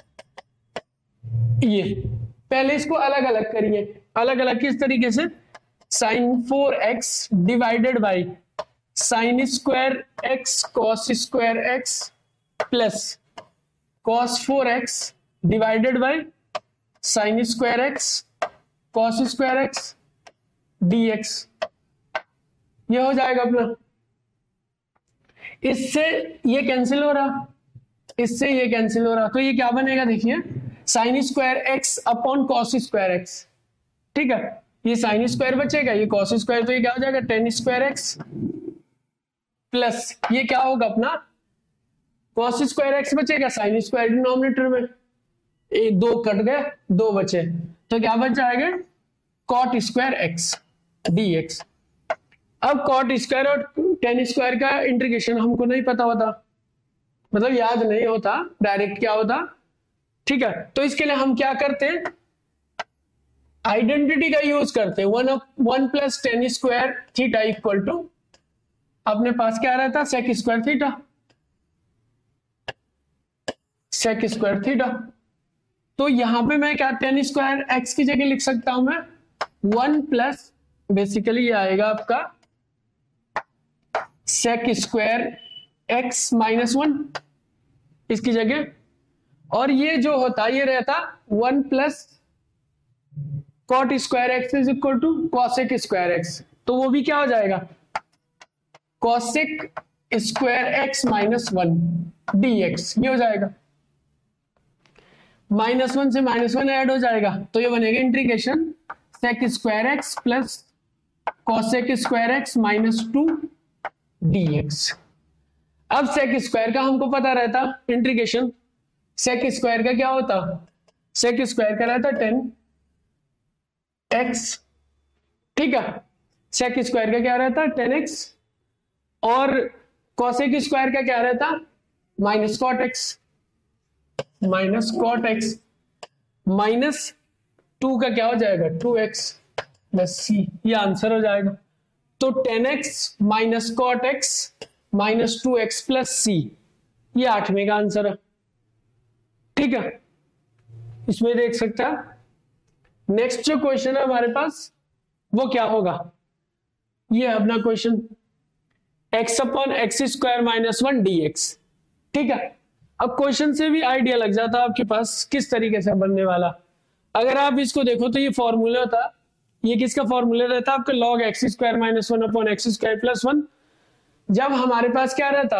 ये पहले इसको अलग अलग करिए, अलग अलग किस तरीके से, sine four x divided by sine square x cos square x plus cos four x divided by sine square x cos square x dx, ये हो जाएगा अपना। इससे ये कैंसिल हो रहा, इससे ये कैंसिल हो रहा, तो ये क्या बनेगा देखिए, sine square x upon cos square x. ठीक है, ये साइन स्क्वायर बचेगा, ये कॉस स्क्वायर, तो ये क्या हो जाएगा टेन स्क्वायर एक्स प्लस ये क्या होगा अपना कॉस स्क्वायर एक्स बचेगा, साइन स्क्वायर डिनोमिनेटर में, एक दो कट गए, दो बचे, तो क्या बच जाएगा कॉट स्क्वायर एक्स डीएक्स। अब कॉट स्क्वायर और टेन स्क्वायर का इंटीग्रेशन हमको नहीं पता होता, मतलब याद नहीं होता डायरेक्ट क्या होता। ठीक है, तो इसके लिए हम क्या करते हैं, आइडेंटिटी का यूज करते हैं, one one plus tan square theta equal to अपने पास क्या रहता, sec square theta, sec square theta. तो यहां पे मैं क्या टेन स्क्वायर एक्स की जगह लिख सकता हूं मैं वन प्लस, बेसिकली ये आएगा आपका sec square x minus one इसकी जगह, और ये जो होता ये रहता one plus cot square x is equal to cosec square x, तो वो भी क्या हो जाएगा cosec square x minus one dx, ये हो जाएगा। माइनस वन से माइनस वन ऐड हो जाएगा, तो ये बनेगा integration sec square x plus cosec square x minus two dx. अब सेक स्क्वायर का हमको पता रहता, इंटीग्रेशन सेक स्क्वायर का क्या होता, सेक स्क्वायर का रहता टेन एक्स। ठीक है, सेक स्क्वायर का क्या रहता टेन एक्स, और कॉसेक स्क्वायर का क्या रहता minus cot x, minus cot x, minus two का क्या हो जाएगा टू एक्स प्लस सी, ये आंसर हो जाएगा। तो tan x minus cot x minus two x plus c, ये आठवें का आंसर है। ठीक है, इसमें देख सकता है। नेक्स्ट जो क्वेश्चन है हमारे पास वो क्या होगा, ये है अपना question x upon x square minus one d x. ठीक है, अब क्वेश्चन से भी आइडिया लग जाता है आपके पास किस तरीके से बनने वाला। अगर आप इसको देखो तो ये फॉर्मूला था, ये किसका फॉर्मूला रहता है आपका log x square minus one upon x square plus one. जब हमारे पास क्या रहता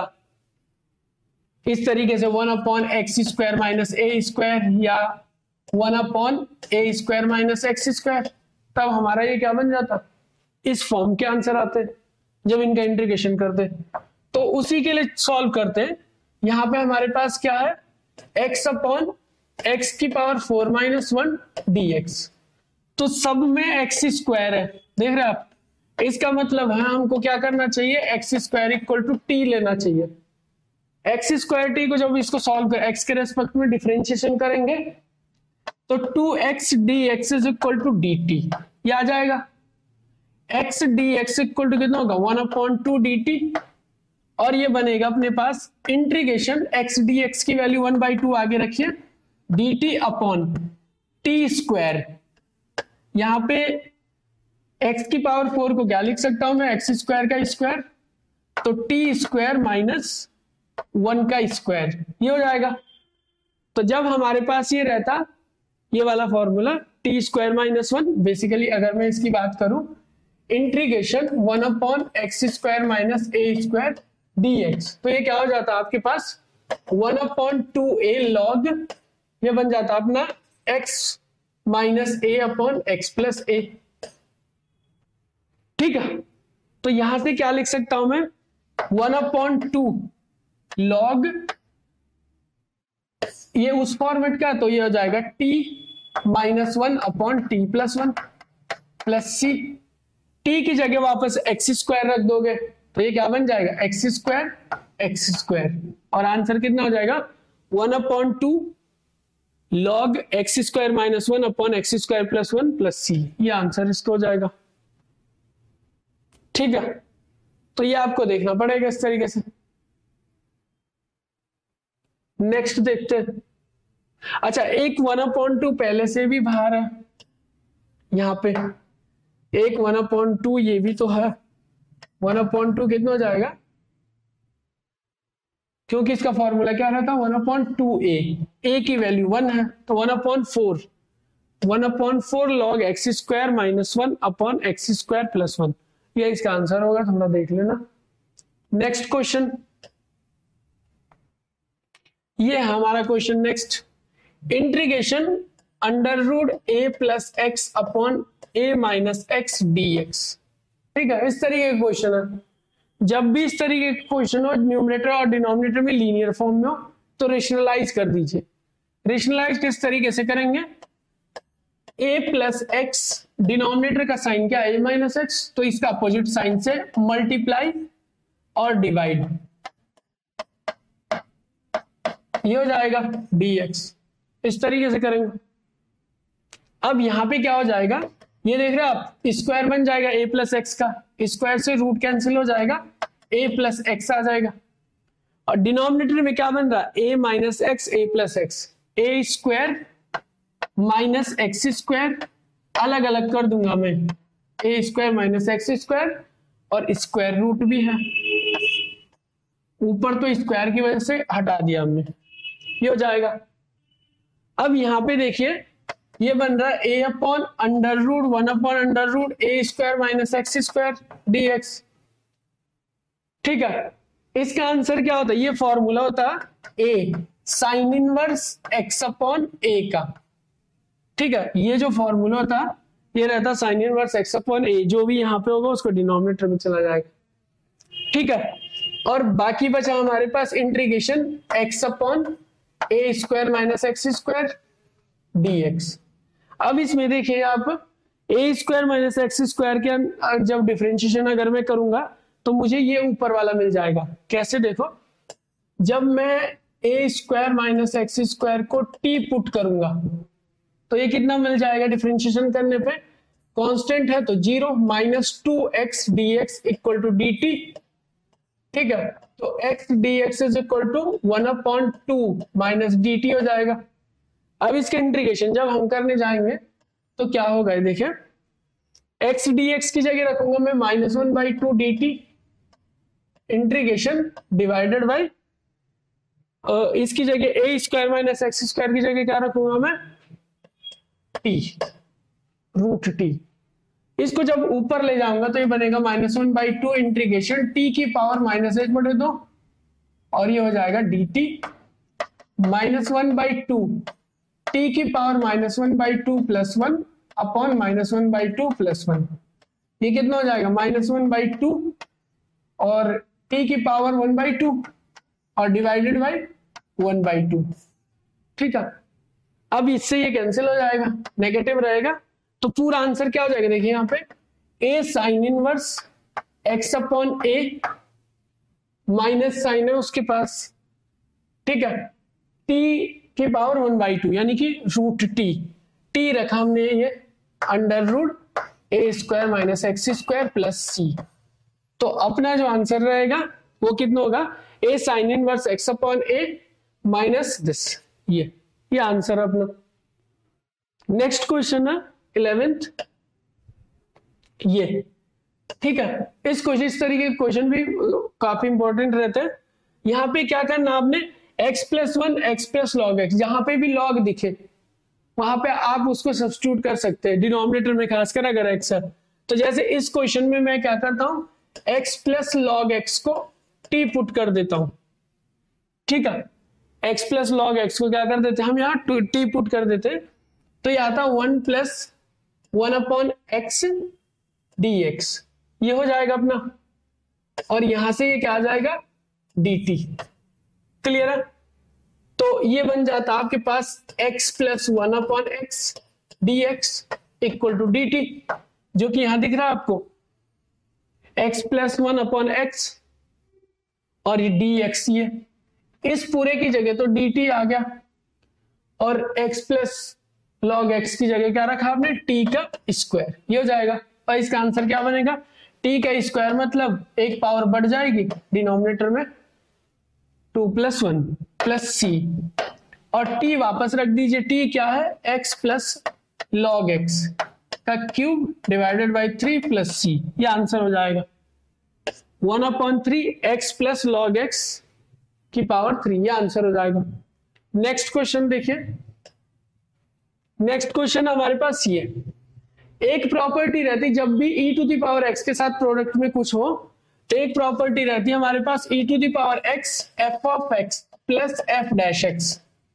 इस तरीके से one upon x square minus a square या one upon a square minus x square, तब हमारा ये क्या बन जाता, इस फॉर्म के आंसर आते जब इनका इंटीग्रेशन करते। तो उसी के लिए सॉल्व करते, यहां पे हमारे पास क्या है x अपॉन एक्स की power four minus one d x, तो सब में एक्स स्क्वायर है, देख रहे हैं आप। इसका मतलब है हमको क्या करना चाहिए, x square equal to t लेना चाहिए। एक्स स्क्वायर टी को जब इसको सॉल्व कर एक्स के रेस्पेक्ट में डिफरेंशिएशन करेंगे तो two x d x is equal to d t, ये आ जाएगा। X d x equal to कितना होगा one upon two d t, और ये बनेगा अपने पास इंटीग्रेशन एक्स डी एक्स की वैल्यू वन बाई टू आगे रखिए d t upon t square. यहां पे एक्स की पावर फोर को क्या लिख सकता हूं मैं, एक्स स्क्वायर का स्क्वायर, तो टी स्क्वायर माइनस वन का स्क्वायर, ये हो जाएगा। तो जब हमारे पास ये रहता ये वाला formula t square minus one, basically अगर मैं इसकी बात करूं integration one upon x square minus a square d x, तो ये क्या हो जाता है आपके पास one upon two a log ये बन जाता अपना x minus a upon x plus a. ठीक है, तो यहां से क्या लिख सकता हूं मैं, वन अपॉन टू लॉग, ये उस फॉर्मेट का, तो ये हो जाएगा t minus one upon t plus one plus c. T की जगह वापस एक्स स्क्वायर रख दोगे तो ये क्या बन जाएगा, एक्स स्क्वायर एक्स स्क्वायर, और आंसर कितना हो जाएगा, one upon two log x square minus one upon x square plus one plus c. ये आंसर इसको हो जाएगा। ठीक है, तो ये आपको देखना पड़ेगा इस तरीके से। नेक्स्ट देखते हैं। अच्छा, एक वन अपॉन टू पहले से भी बाहर है, यहां पे एक वन अपॉन टू ये भी तो है। वन अपॉन टू कितना हो जाएगा, क्योंकि इसका फॉर्मूला क्या रहता, one upon two a, a की वैल्यू वन है तो one upon four, one upon four log x square minus one upon x square plus one. ये इसका आंसर होगा, थोड़ा देख लेना। नेक्स्ट क्वेश्चन, ये है हमारा question next. Integration under root a plus x upon a minus x d x. ठीक है, इस तरीके का क्वेश्चन है। जब भी इस तरीके का क्वेश्चन हो, न्यूमरेटर और डिनोमिनेटर में लीनियर फॉर्म में हो, तो रेशनलाइज कर दीजिए। रेशनलाइज किस तरीके से करेंगे, a प्लस एक्स, डिनोमिनेटर का साइन क्या है, a माइनस एक्स, तो इसका अपोजिट साइन से मल्टीप्लाई और डिवाइड, ये हो जाएगा dx। इस तरीके से करेंगे। अब यहां पे क्या हो जाएगा, ये देख रहे हैं आप, स्क्वायर बन जाएगा a प्लस एक्स का, स्क्वायर से रूट कैंसिल हो जाएगा, a प्लस एक्स आ जाएगा, और डिनोमिनेटर में क्या बन रहा है, a minus x a plus x, a square minus x square, अलग अलग कर दूंगा मैं, a square minus x square, और स्क्वायर रूट भी है, ऊपर तो स्क्वायर की वजह से हटा दिया हमने, ये हो जाएगा। अब यहां पे देखिए, ये बन रहा है a upon under root one upon under root a square minus x square d x. ठीक है, इसका आंसर क्या होता है, ये फॉर्मूला होता है a sine inverse x upon a का। ठीक है, ये जो फॉर्मूला होता है ये रहता sine inverse x upon a, जो भी यहां पे होगा उसको डिनोमिनेटर में चला जाएगा। ठीक है, और बाकी बचा हमारे पास integration x upon a square minus x square d x. अब इसमें देखिए आप, a square minus x square के जब डिफरेंशिएशन अगर मैं करूंगा तो मुझे ये ऊपर वाला मिल जाएगा। कैसे, देखो, जब मैं a square minus x square को टी पुट करूंगा तो ये कितना मिल जाएगा डिफरेंशिएशन करने पे, कांस्टेंट है तो zero, minus two x d x equal to d t. ठीक है, तो x dx is equal to one upon two minus d t हो जाएगा। अब इसके इंटीग्रेशन जब हम करने जाएंगे तो क्या होगा, देखिए, x dx की जगह रखूंगा मैं minus one by two d t, integration divided by, इसकी जगह a square minus x square की जगह क्या रखूंगा मैं, टी रूट टी। इसको जब ऊपर ले जाऊंगा तो ये बनेगा minus one by two integration t की पावर माइनस एक बटे दो, और ये हो जाएगा d t minus one by two t की power minus one by two plus one upon minus one by two plus one. ये कितना हो जाएगा, माइनस वन बाई टू और टी की पावर वन बाई टू और divided by one by two. ठीक है, अब इससे ये कैंसिल हो जाएगा, नेगेटिव रहेगा, तो पूरा आंसर क्या हो जाएगा, देखिए यहां पे a sine inverse x upon a, minus sign है उसके पास। ठीक है, t की पावर वन बाई टू यानी कि रूट टी, टी रखा हमने ये under root a square minus x square plus c. तो अपना जो आंसर रहेगा वो कितना होगा, a sine inverse x upon a minus this, ये ये आंसर अपना। नेक्स्ट क्वेश्चन है इलेवेंथ, ये। ठीक है, इस क्वेश्चन इस तरीके के क्वेश्चन भी काफी इंपॉर्टेंट रहते हैं। यहां पे क्या करना आपने, x plus one x plus log x, जहां पे भी लॉग दिखे वहां पे आप उसको सब्स्टिट्यूट कर सकते हैं, डिनोमिनेटर में खासकर अगर x है। तो जैसे इस क्वेश्चन में मैं क्या करता हूं, x प्लस लॉग एक्स को t पुट कर देता हूं। ठीक है, एक्स प्लस लॉग एक्स को क्या कर देते हम यहाँ टी पुट कर देते, तो ये आता one plus one upon x d x, ये हो जाएगा अपना, और यहां से ये क्या आ जाएगा डी टी। क्लियर है? तो ये बन जाता आपके पास x plus one upon x d x equal to d t, जो कि यहां दिख रहा है आपको x plus one upon x और ये डी एक्स, ये इस पूरे की जगह तो डी टी आ गया, और x प्लस लॉग x की जगह क्या रखा आपने t का स्क्वायर, ये हो जाएगा। और इसका आंसर क्या बनेगा, t का स्क्वायर मतलब एक पावर बढ़ जाएगी डिनोमिनेटर में, two plus one plus c, और t वापस रख दीजिए, t क्या है x प्लस लॉग x का cube divided by three plus c, ये आंसर हो जाएगा one upon three x plus log x की पावर थ्री, ये आंसर हो जाएगा। नेक्स्ट क्वेश्चन देखिए, नेक्स्ट क्वेश्चन हमारे पास ये, एक प्रॉपर्टी रहती जब भी e to the power x के साथ प्रोडक्ट में कुछ हो, तो एक प्रॉपर्टी रहती है हमारे पास e to the power x f of x plus f dash x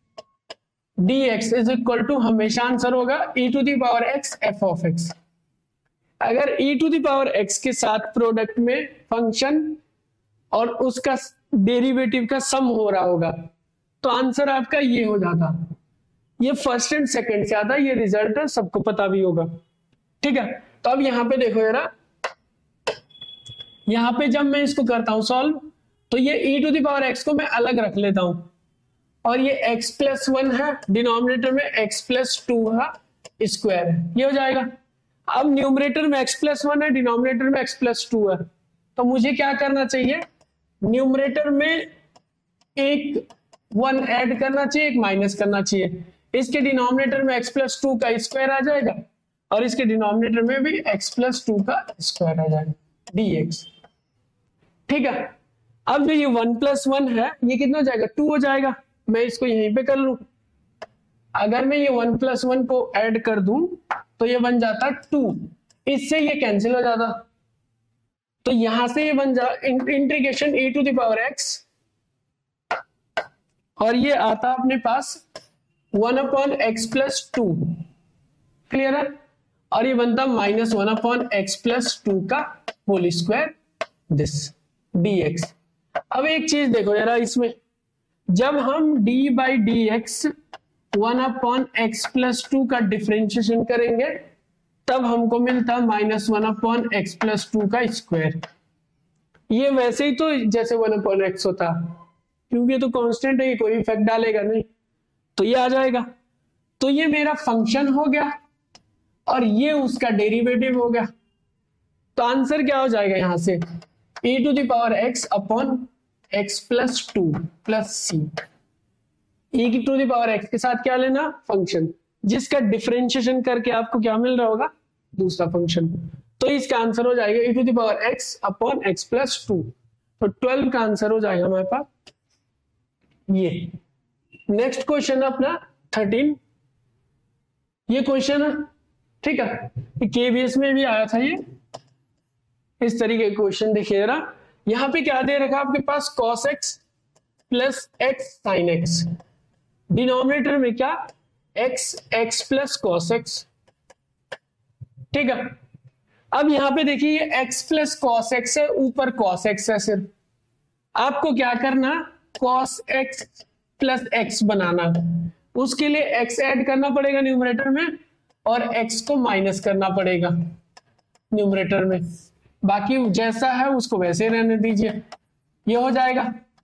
dx is equal to, हमेशा आंसर होगा e to the power x f of x। अगर e to the power x के साथ प्रोडक्ट में फंक्शन और उसका डेरिवेटिव का सम हो रहा होगा, तो आंसर आपका ये हो जाता। ये फर्स्ट एंड सेकंड से आता, ये रिजल्ट है, सबको पता भी होगा। ठीक है, तो अब यहां पे देखो जरा, यहां पे जब मैं इसको करता हूं सॉल्व, तो ये e to the power x को मैं अलग रख लेता हूं, और ये x प्लस वन है, डिनोमिनेटर में x प्लस टू है स्क्वायर है, ये हो जाएगा। अब न्यूमरेटर में x प्लस वन है, डिनोमिनेटर में x प्लस टू है, तो मुझे क्या करना चाहिए, न्यूमरेटर में एक वन ऐड करना चाहिए, एक माइनस करना चाहिए। इसके डिनोमिनेटर में x प्लस टू का स्क्वायर आ जाएगा, और इसके डिनोमिनेटर में भी x प्लस टू का स्क्वायर आ जाएगा dx। ठीक है, अब जो ये वन प्लस वन है, ये कितना हो जाएगा, टू हो जाएगा। मैं इसको यहीं पे कर लूं, अगर मैं ये वन प्लस वन को ऐड कर दूं तो ये बन जाता टू, इससे ये कैंसिल हो जाता, तो यहां से ये बन जा integration e to the power x, और ये आता अपने पास one upon x plus two. Clear है? और ये बनता minus one upon x plus two का होल स्क्वायर दिस dx। अब एक चीज देखो जरा इसमें, जब हम d बाई d x one upon x plus two का डिफरेंशिएशन करेंगे, तब हमको मिलता minus one upon x plus two का स्क्वायर। ये वैसे ही तो जैसे वन अपॉन एक्स होता, क्योंकि ये तो कांस्टेंट है, कोई इफेक्ट डालेगा नहीं, तो ये आ जाएगा। तो ये मेरा फंक्शन हो गया और ये उसका डेरिवेटिव हो गया, तो आंसर क्या हो जाएगा यहां से, e to the power x upon x plus two plus c. e की टू द पावर x के साथ क्या लेना, फंक्शन, जिसका डिफरेंशिएशन करके आपको क्या मिल रहा होगा, दूसरा फंक्शन। तो इसका आंसर हो जाएगा e to the power x upon x plus two, तो ट्वेल्व का आंसर हो जाएगा हमारे पास ये। नेक्स्ट क्वेश्चन अपना थर्टीन, ये क्वेश्चन है, ठीक है, केवीएस में भी आया था ये, इस तरीके का क्वेश्चन देखिए जरा। यहां पे क्या दे रखा आपके पास, cos x plus x sine x, denominator में क्या x x plus cos x। ठीक है, अब यहां पे देखिए ये x प्लस cos x है, ऊपर cos x है, सिर्फ आपको क्या करना, cos x प्लस x बनाना, उसके लिए x ऐड करना पड़ेगा न्यूमरेटर में, और x को माइनस करना पड़ेगा न्यूमरेटर में, बाकी जैसा है उसको वैसे रहने दीजिए, ये हो जाएगा।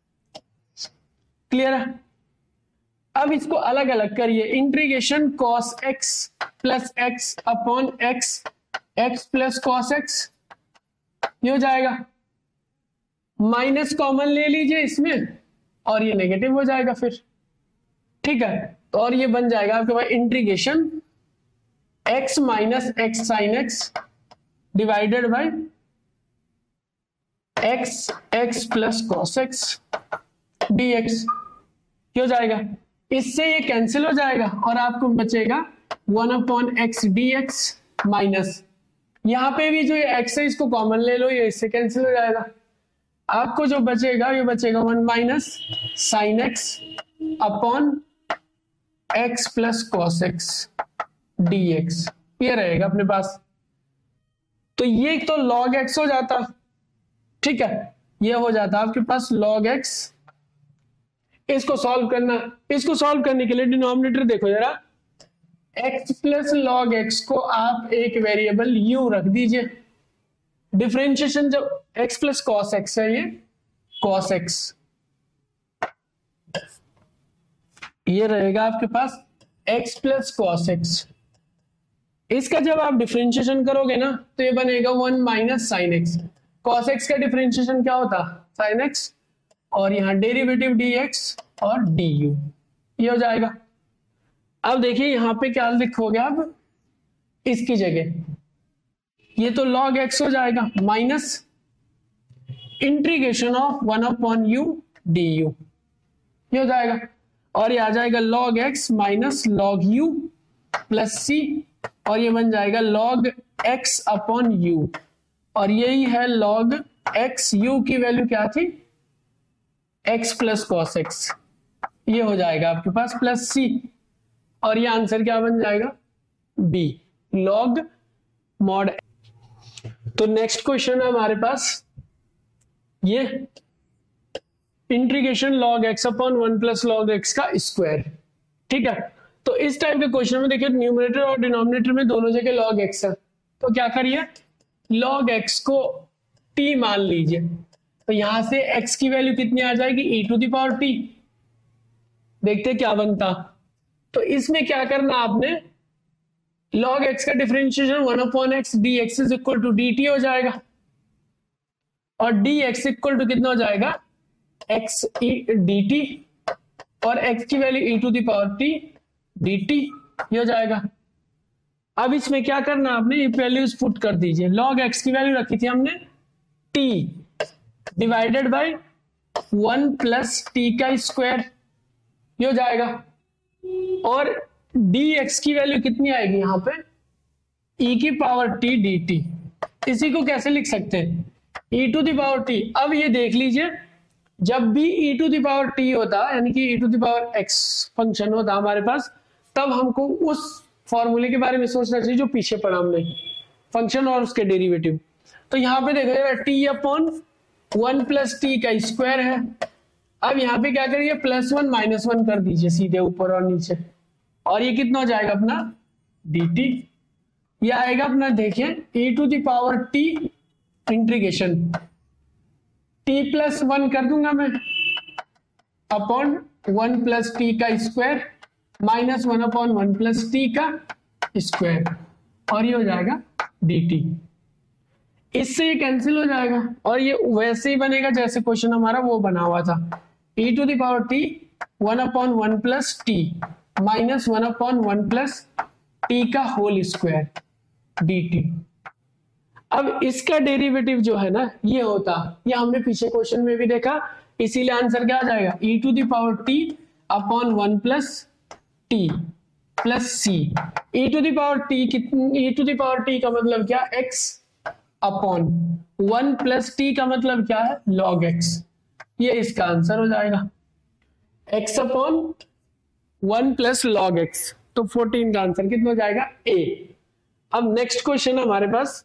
क्लियर है? अब इसको अलग अलग करिए, integration cos x plus x upon x x plus cos x, ये हो जाएगा। माइनस कॉमन ले लीजिए इसमें, और ये नेगेटिव हो जाएगा फिर। ठीक है, तो और ये बन जाएगा आपके पास integration x minus x sine x divided by x x plus cos x dx, क्या हो जाएगा, इससे ये कैंसिल हो जाएगा और आपको बचेगा one upon x d x minus, यहां पे भी जो ये x है इसको कॉमन ले लो, ये इससे कैंसिल हो जाएगा। आपको जो बचेगा ये बचेगा one minus sine x upon x plus cos x d x, ये रहेगा अपने पास। तो ये तो log x हो जाता, ठीक है, ये हो जाता आपके पास log x। इसको सॉल्व करना, इसको सॉल्व करने के लिए डिनोमिनेटर देखो जरा, x प्लस लॉग एक्स को आप एक वेरिएबल u रख दीजिए। डिफरेंशिएशन जब x प्लस कॉस एक्स है, ये कॉस एक्स, ये रहेगा आपके पास x प्लस कॉस एक्स। इसका जब आप डिफरेंशिएशन करोगे ना तो ये बनेगा one minus sine x. Cos x का डिफरेंशिएशन क्या होता, साइन एक्स, और यहाँ डेरिवेटिव dx और du, ये हो जाएगा। अब देखिए यहाँ पे क्या लिखोगे आप इसकी जगह, ये तो log x हो जाएगा minus integration of one upon u d u, ये हो जाएगा। और ये आ जाएगा log x minus log u plus c, और ये बन जाएगा log x अपॉन यू, और यही है log x। u की वैल्यू क्या थी, x प्लस कॉस एक्स, ये हो जाएगा आपके पास प्लस सी, और ये आंसर क्या बन जाएगा b, log मॉड। तो नेक्स्ट क्वेश्चन है हमारे पास ये integration log x upon one plus log x का स्क्वायर, ठीक है। तो इस टाइप के क्वेश्चन में देखिए न्यूमरेटर और डिनोमिनेटर में दोनों जगह log x है, तो क्या करिए log x को t मान लीजिए, तो यहां से x की वैल्यू कितनी आ जाएगी, e to the power t। देखते क्या बनता, तो इसमें क्या करना आपने, log x का differentiation one upon x d x is equal to d t हो जाएगा, और dx इक्वल टू कितना हो जाएगा x e dt, और x की वैल्यू e to the power t dt, ये हो जाएगा। अब इसमें क्या करना आपने, ये वैल्यूज पुट कर दीजिए। log x की वैल्यू रखी थी हमने t divided by one plus t का स्क्वायर, ये हो जाएगा। और dx की वैल्यू कितनी आएगी यहाँ पे, e की पावर t dt। इसी को कैसे लिख सकते हैं, e to the power t। अब ये देख लीजिए, जब भी e to the power t होता, यानी कि e to the power x function होता हमारे पास, तब हमको उस फॉर्मूले के बारे में सोचना चाहिए जो पीछे पढ़ा हमने, फंक्शन और उसके डेरिवेटिव। तो यहाँ पे देखो t upon one plus t का स्क्वायर है। अब यहाँ पे क्या करिए, प्लस वन माइनस वन कर दीजिए सीधे ऊपर और नीचे, और ये कितना हो जाएगा अपना dt, ये आएगा अपना देखिए e to the power t integration t plus one कर दूंगा मैं अपॉन वन प्लस टी का square minus one upon one plus t का स्क्वायर, और ये हो जाएगा dt। इससे ये कैंसिल हो जाएगा, और ये वैसे ही बनेगा जैसे क्वेश्चन हमारा वो बना हुआ था, e to the power t one upon one plus t minus one upon one plus t का होल स्क्वायर dt। अब इसका डेरिवेटिव जो है ना ये होता, ये हमने पीछे क्वेश्चन में भी देखा, इसीलिए आंसर क्या आ जाएगा, e to the power t upon one plus t plus c. e to the power t कितनी, e to the power t का मतलब क्या, x upon one plus t का मतलब क्या है log x, ये इसका आंसर हो जाएगा x upon one plus log x। तो फोर्टीन का आंसर कितना हो जाएगा a। अब नेक्स्ट क्वेश्चन हमारे पास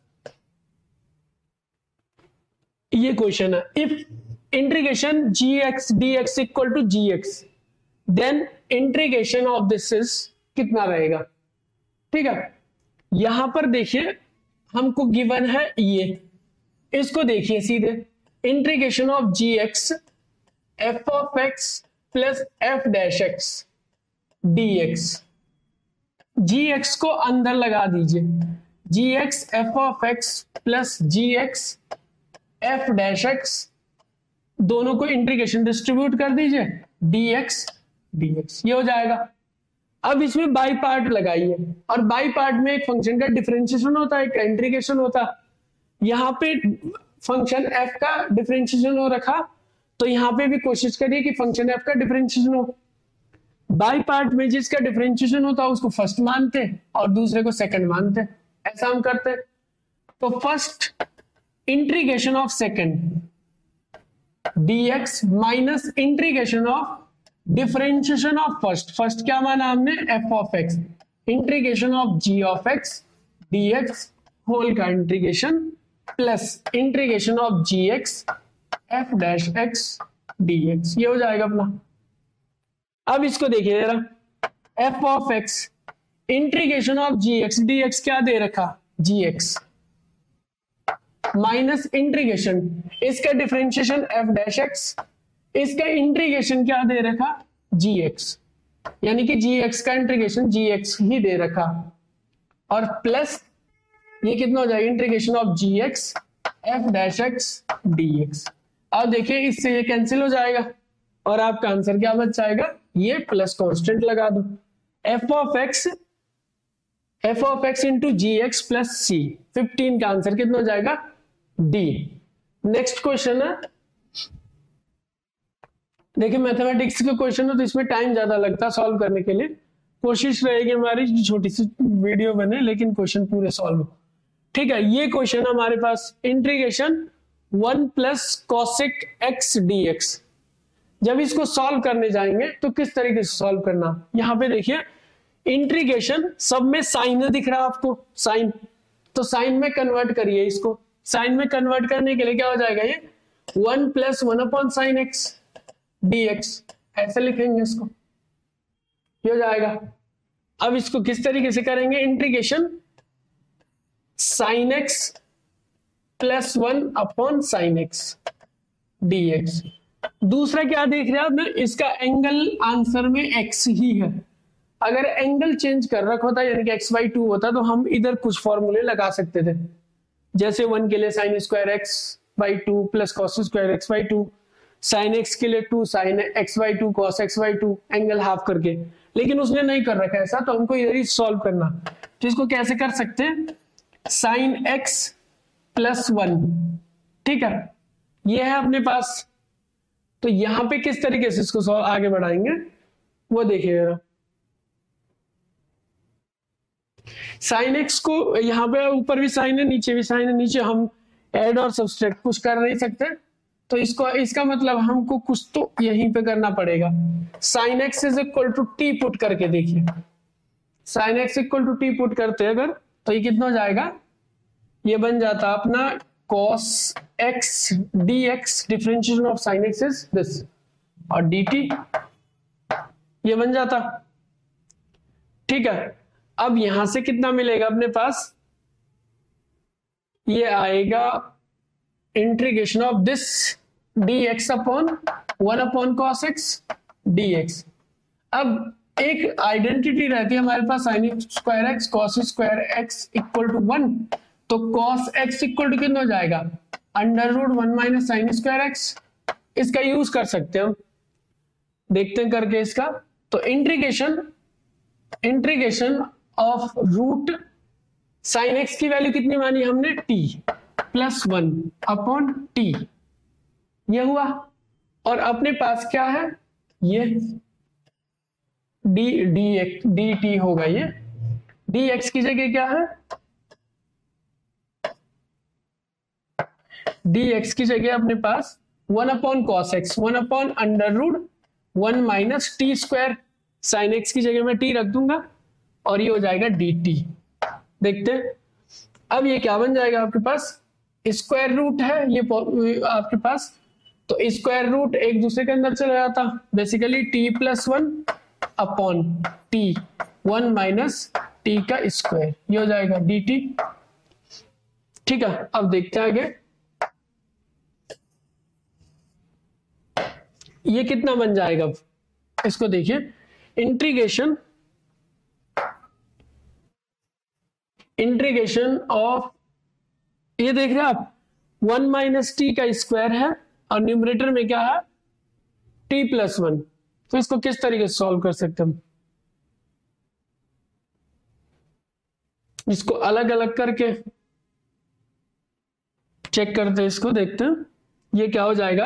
ये क्वेश्चन है, if integration gx dx equal to gx then integration of this is कितना रहेगा, ठीक है। यहां पर देखिए हमको गिवन है ये, इसको देखिए सीधे, integration of gx f of x plus f dash x dx, gx को अंदर लगा दीजिए, gx f of x plus gx f dash x, दोनों को इंटीग्रेशन डिस्ट्रीब्यूट कर दीजिए dx dx, ये हो जाएगा। अब इसमें बाई पार्ट लगाइए, और बाई पार्ट में एक फंक्शन का डिफरेंशिएशन होता है, एक इंटीग्रेशन होता है। यहाँ पे फंक्शन f का डिफरेंशिएशन हो रखा, तो यहाँ पे भी कोशिश करिए कि फंक्शन f का डिफरेंशिएशन हो। बाई पार्ट में जिसका डिफरेंशिएशन होता है उसको फर्स्ट मानते और दूसरे को सेकंड मानते, ऐसा हम करते। तो first integration of second dx minus integration of differentiation of first, first क्या माना हमने, f of x, integration of g of x d x whole का integration plus integration of g x f dash x d x, ये हो जाएगा अपना। अब इसको देखिए जरा, f of x integration of g x d x क्या दे रखा, जी एक्स माइनस इंटीग्रेशन, इसका डिफरेंशिएशन एफ डैश एक्स, इसका इंटीग्रेशन क्या दे रखा, जी एक्स, यानी कि जी एक्स का इंटीग्रेशन जी एक्स ही दे रखा, और प्लस ये कितना हो जाएगा, integration of g x f dash x d x. अब देखिए इससे ये कैंसिल हो जाएगा और आपका आंसर क्या बच जाएगा, ये प्लस कांस्टेंट लगा दो, f of x f of x into g x plus c, fifteen का आंसर कितना हो जाएगा, डी। नेक्स्ट क्वेश्चन है, देखिए मैथमेटिक्स का क्वेश्चन है तो इसमें टाइम ज्यादा लगता है सॉल्व करने के लिए, कोशिश रहेगी हमारी छोटी सी वीडियो बने लेकिन क्वेश्चन पूरे सॉल्व हो, ठीक है। ये क्वेश्चन हमारे पास integration one plus cosec x d x, जब इसको सॉल्व करने जाएंगे तो किस तरीके से सॉल्व करना, यहां पे देखिए इंटीग्रेशन सब में साइन दिख रहा है आपको, साइन, तो साइन में कन्वर्ट करिए इसको, साइन में कन्वर्ट करने के लिए क्या हो जाएगा, ये one plus one upon sine x d x, ऐसे लिखेंगे इसको, ये हो जाएगा। अब इसको किस तरीके से करेंगे, integration sine x plus one upon sine x d x. दूसरा क्या देख रहे हैं आप, इसका एंगल आंसर में एक्स ही है, अगर एंगल चेंज कर रखा होता यानी कि एक्स बाई टू होता तो हम इधर कुछ फॉर्मूले लगा सकते थे, जैसे वन के लिए sine square x by two plus cos square x by two, sine x के लिए two sine x by two cos x by two, angle half करके, लेकिन उसने नहीं कर रखा ऐसा, तो हमको इधर ही सॉल्व करना। तो इसको कैसे कर सकते हैं, साइन एक्स प्लस वन, ठीक है, ये है अपने पास। तो यहां पे किस तरीके से इसको सॉल्व आगे बढ़ाएंगे वो देखिएगा, साइन एक्स को यहाँ पे ऊपर भी साइन है नीचे भी साइन है, नीचे हम ऐड और सब्सट्रैक्ट कुछ कर नहीं सकते, तो इसको इसका मतलब हमको कुछ तो यहीं पे करना पड़ेगा। Sine x is equal to t put करके देखिए, sine x equal to t put करते अगर तो ये कितना हो जाएगा, ये बन जाता अपना cos x dx, differentiation of sin x is this, और dt ये बन जाता, ठीक है। अब यहां से कितना मिलेगा अपने पास, ये आएगा integration of this dx upon one upon cos x dx। अब एक आइडेंटिटी रहती है हमारे पास, sin square x cos square x equal to one, तो cos x इक्वल टू कितना हो जाएगा, under root one minus sine square x, इसका यूज कर सकते हैं हम, देखते हैं करके इसका। तो integration integration of root sine x की वैल्यू कितनी मानी हमने, t plus one upon t, ये हुआ, और अपने पास क्या है, ये d d x d t होगा, ये डी एक्स की जगह क्या है, डी एक्स की जगह अपने पास one upon cos x, one upon under root one minus t square, sine x की जगह मैं टी रख दूंगा और ये हो जाएगा डी टी। देखते हैं अब ये क्या बन जाएगा, आपके पास स्क्वायर रूट है ये आपके पास, तो स्क्वायर रूट एक दूसरे के अंदर चला जाता, basically t plus one upon t one minus t का स्क्वायर, ये हो जाएगा डी टी, ठीक है। अब देखते हैं आगे ये कितना बन जाएगा, अब इसको देखिए, इंटीग्रेशन इंटीग्रेशन ऑफ, ये देख रहे हैं आप, वन माइनस टी का स्क्वायर है और न्यूमरेटर में क्या है, टी प्लस वन, तो इसको किस तरीके से सॉल्व कर सकते हम, इसको अलग अलग करके चेक करते हैं, इसको देखते हैं ये क्या हो जाएगा,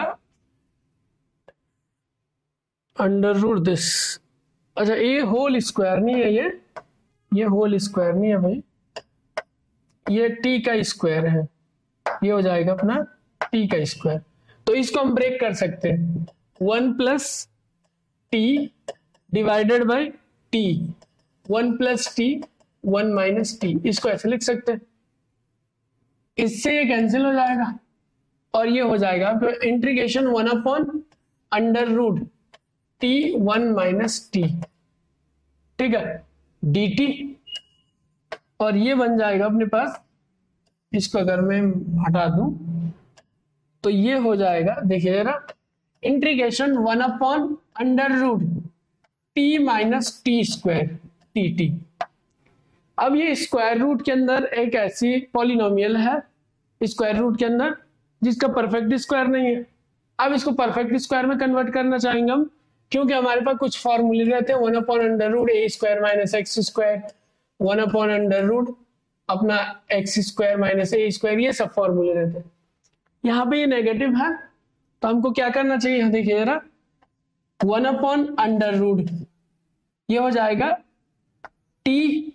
अंडर रूट दिस, अच्छा ये होल स्क्वायर नहीं है, ये ये होल स्क्वायर नहीं है भाई, ये टी का स्क्वायर है, ये हो जाएगा अपना टी का स्क्वायर। तो इसको हम ब्रेक कर सकते हैं, one plus t divided by t, one plus t one minus t, इसको ऐसे लिख सकते हैं। इससे ये कैंसिल हो जाएगा और ये हो जाएगा integration one upon under root t one minus t, ठीक है, डी टी। और ये बन जाएगा अपने पास, इसको अगर मैं हटा दूं तो ये हो जाएगा, देखिए जरा, integration one upon under root t minus t square t t. अब ये स्क्वायर रूट के अंदर एक ऐसी पॉलिनोमियल है स्क्वायर रूट के अंदर जिसका परफेक्ट स्क्वायर नहीं है। अब इसको परफेक्ट स्क्वायर में कन्वर्ट करना चाहेंगे हम, क्योंकि हमारे पास कुछ फॉर्मूले रहते हैं, one upon under root a square minus x square, one upon under root अपना x square minus a square, ये सब फॉर्मूले रहते हैं। यहाँ पे ये नेगेटिव है तो हमको क्या करना चाहिए, यहाँ देखिए जरा, वन अपॉन अंडर रूट ये हो जाएगा टी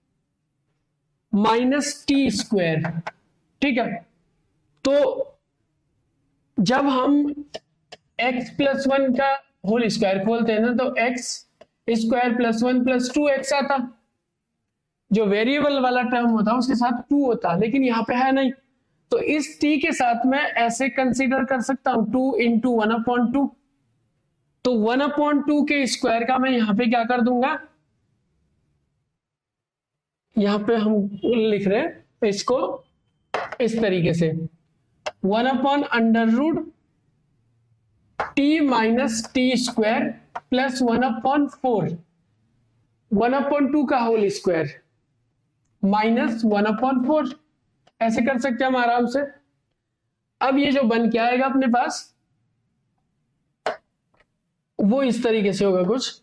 माइनस टी स्क्वायर, ठीक है। तो जब हम x प्लस वन का होल स्क्वायर खोलते हैं ना तो x square plus one plus two x आता, जो वेरिएबल वाला टर्म होता है उसके साथ टू होता, लेकिन यहाँ पे है नहीं, तो इस t के साथ मैं ऐसे कंसीडर कर सकता हूं two into one upon two. तो वन अपॉन टू के स्क्वायर का मैं यहाँ पे क्या कर दूंगा, यहाँ पे हम लिख रहे हैं इसको इस तरीके से, one upon under root t minus t square plus one upon four, one upon two का whole square minus one upon four, ऐसे कर सकते हैं हम आराम से। अब ये जो बन के आएगा अपने पास वो इस तरीके से होगा कुछ,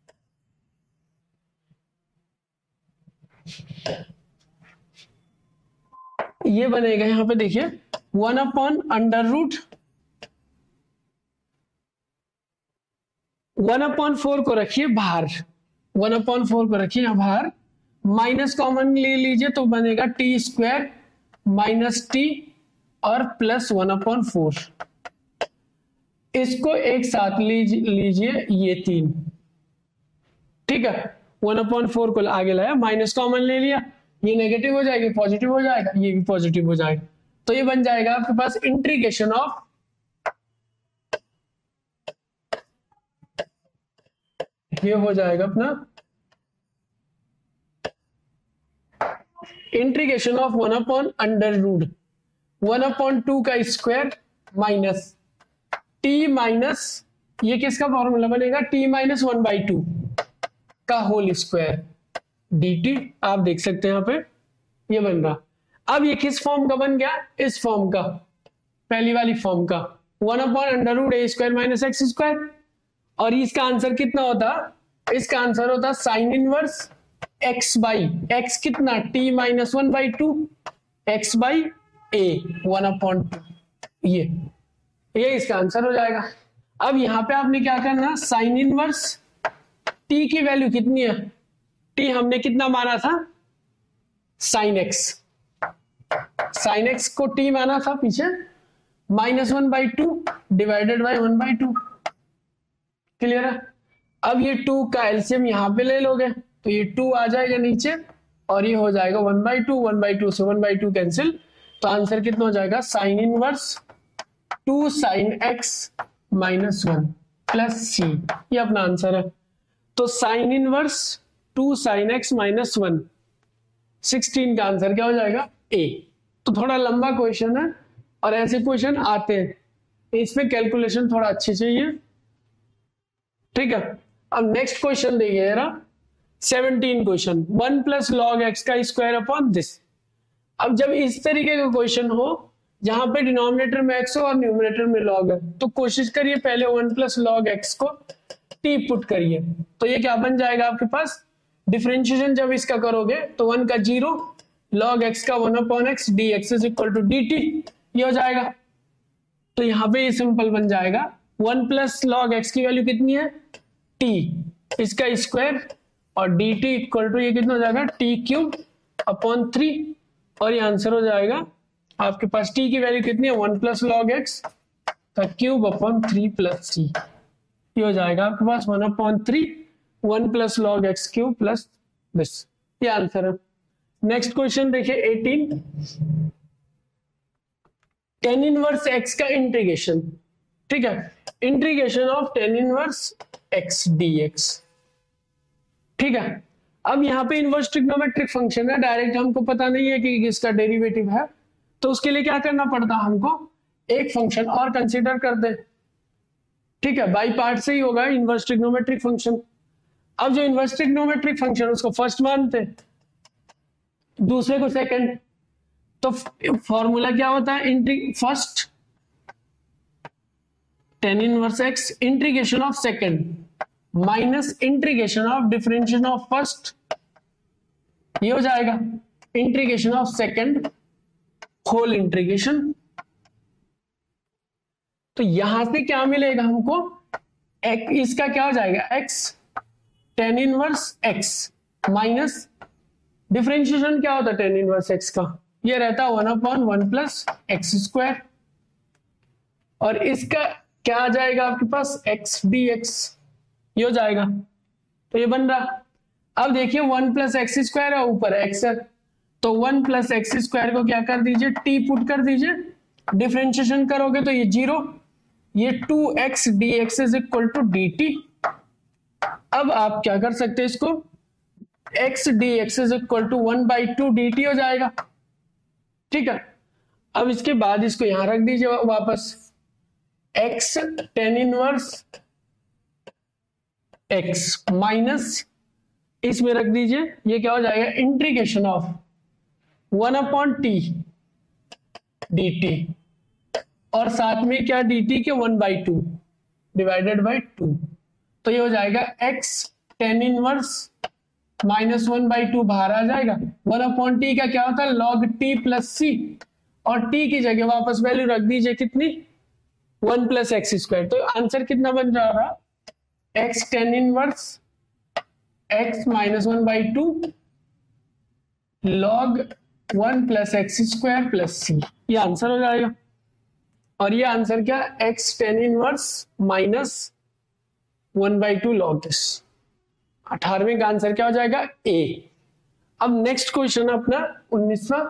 ये बनेगा, यहां पे देखिए one upon under root one upon four को रखिए बाहर, वन अपॉन फोर को रखिए यहां बाहर, माइनस कॉमन ले लीजिए तो बनेगा टी स्क्वायर माइनस टी और प्लस वन अपॉन फोर, इसको एक साथ लीजिए ये तीन, ठीक है। वन अपॉन फोर को आगे लाया, माइनस कॉमन ले लिया, ये नेगेटिव हो जाएगा पॉजिटिव हो जाएगा, ये भी पॉजिटिव हो जाएगा, तो ये बन जाएगा आपके पास इंटीग्रेशन ऑफ ये हो जाएगा अपना integration of one upon under root one upon two का स्क्वायर माइनस टी माइनस ये किसका फॉर्मूला बनेगा, t minus one by two का होल स्क्वायर dt, आप देख सकते हैं यहाँ पे ये बन रहा। अब ये किस फॉर्म का बन गया, इस फॉर्म का, पहली वाली फॉर्म का, one upon under root a square minus x square, और इसका आंसर कितना होता, इसका आंसर होता sine inverse x by x कितना, t minus one by two x by a one upon two, ये ये इसका आंसर हो जाएगा। अब यहां पे आपने क्या करना, साइन इनवर्स t की वैल्यू कितनी है, t हमने कितना माना था, साइन एक्स, साइन एक्स को t माना था पीछे, minus one by two divided by one by two, clear है। अब ये टू का एलसीएम यहां पे ले लोगे तो ये टू आ जाएगा नीचे और ये हो जाएगा one by two, one by two से वन बाई टू कैंसिल, तो आंसर कितना हो जाएगा, sine inverse two sine x minus one plus c, ये अपना आंसर है। तो sine inverse two sine x minus one, sixteen का आंसर क्या हो जाएगा, ए। तो थोड़ा लंबा क्वेश्चन है और ऐसे क्वेश्चन आते हैं, इसमें कैलकुलेशन थोड़ा अच्छी चाहिए, ठीक है। अब नेक्स्ट क्वेश्चन देखिए जरा, seventeen question, one plus log x का स्क्वायर अपॉन दिस। अब जब इस तरीके का क्वेश्चन हो जहां पे डिनोमिनेटर में एक्स हो और न्यूमरेटर में लॉग है, तो कोशिश करिए पहले वन प्लस लॉग एक्स को टी पुट करिए, तो ये क्या बन जाएगा आपके पास, डिफरेंशिएशन जब इसका करोगे तो वन का जीरो, लॉग एक्स का one upon x, d x is equal to d t, ये हो जाएगा। तो यहाँ पे ये सिंपल बन जाएगा, वन प्लस लॉग एक्स की वैल्यू कितनी है, टी, इसका स्क्वायर, और डी टी इक्वल टू ये कितना हो जाएगा, टी क्यूब अपॉन थ्री, और ये आंसर हो जाएगा आपके पास टी की वैल्यू कितनी है, वन प्लस लॉग एक्स का cube upon three plus c, ये हो जाएगा आपके पास one upon three one plus log x cube plus this, ये आंसर है। नेक्स्ट क्वेश्चन देखिए एटीन, टेन इनवर्स एक्स का इंटीग्रेशन, ठीक है, integration of tan inverse x d x, ठीक है। अब यहाँ पे इनवर्स ट्रिग्नोमेट्रिक फंक्शन है, डायरेक्ट हमको पता नहीं है कि किसका डेरिवेटिव है, तो उसके लिए क्या करना पड़ता हमको, एक फंक्शन और कंसीडर कर दे, ठीक है, बाई पार्ट से ही होगा इनवर्स ट्रिग्नोमेट्रिक फंक्शन। अब जो इनवर्स ट्रिग्नोमेट्रिक फंक्शन उसको फर्स्ट मानते, दूसरे को सेकंड, तो फॉर्मूला क्या होता है, इंट्री first tan inverse x integration of second minus integration of differentiation of first, ये हो जाएगा integration of second whole integration. तो यहां से क्या मिलेगा हमको, एक, इसका क्या हो जाएगा x tan inverse x minus differentiation क्या होता है टेन इनवर्स एक्स का, ये रहता है one upon one plus x square, और इसका क्या आ जाएगा आपके पास एक्स डी एक्स, ये हो जाएगा, तो ये बन रहा। अब देखिए वन प्लस एक्स स्क्वायर है, ऊपर एक्स है, तो वन प्लस एक्स स्क्वायर को क्या कर दीजिए, टी पुट कर दीजिए, डिफरेंशिएशन करोगे तो ये जीरो, ये two x d x is equal to d t. अब आप क्या कर सकते हैं, इसको x d x is equal to one by two d t हो जाएगा, ठीक है। अब इसके बाद इसको यहां रख दीजिए वापस, x tan inverse x minus इसमें रख दीजिए, ये क्या हो जाएगा integration of one upon t d t, और साथ में क्या डी टी के one by two divided by two, तो ये हो जाएगा x tan inverse minus one by two बाहर आ जाएगा, वन अपॉन टी का क्या होता है लॉग टी प्लस सी, और टी की जगह वापस वैल्यू रख दीजिए कितनी, वन प्लस एक्स स्क्वायर, तो आंसर कितना बन जा रहा, x tan inverse x minus one by two log one plus x square plus c, ये आंसर हो जाएगा। और ये आंसर क्या, x tan inverse minus one by two log this, अठारहवें का आंसर क्या हो जाएगा ए। अब नेक्स्ट क्वेश्चन अपना उन्नीसवां,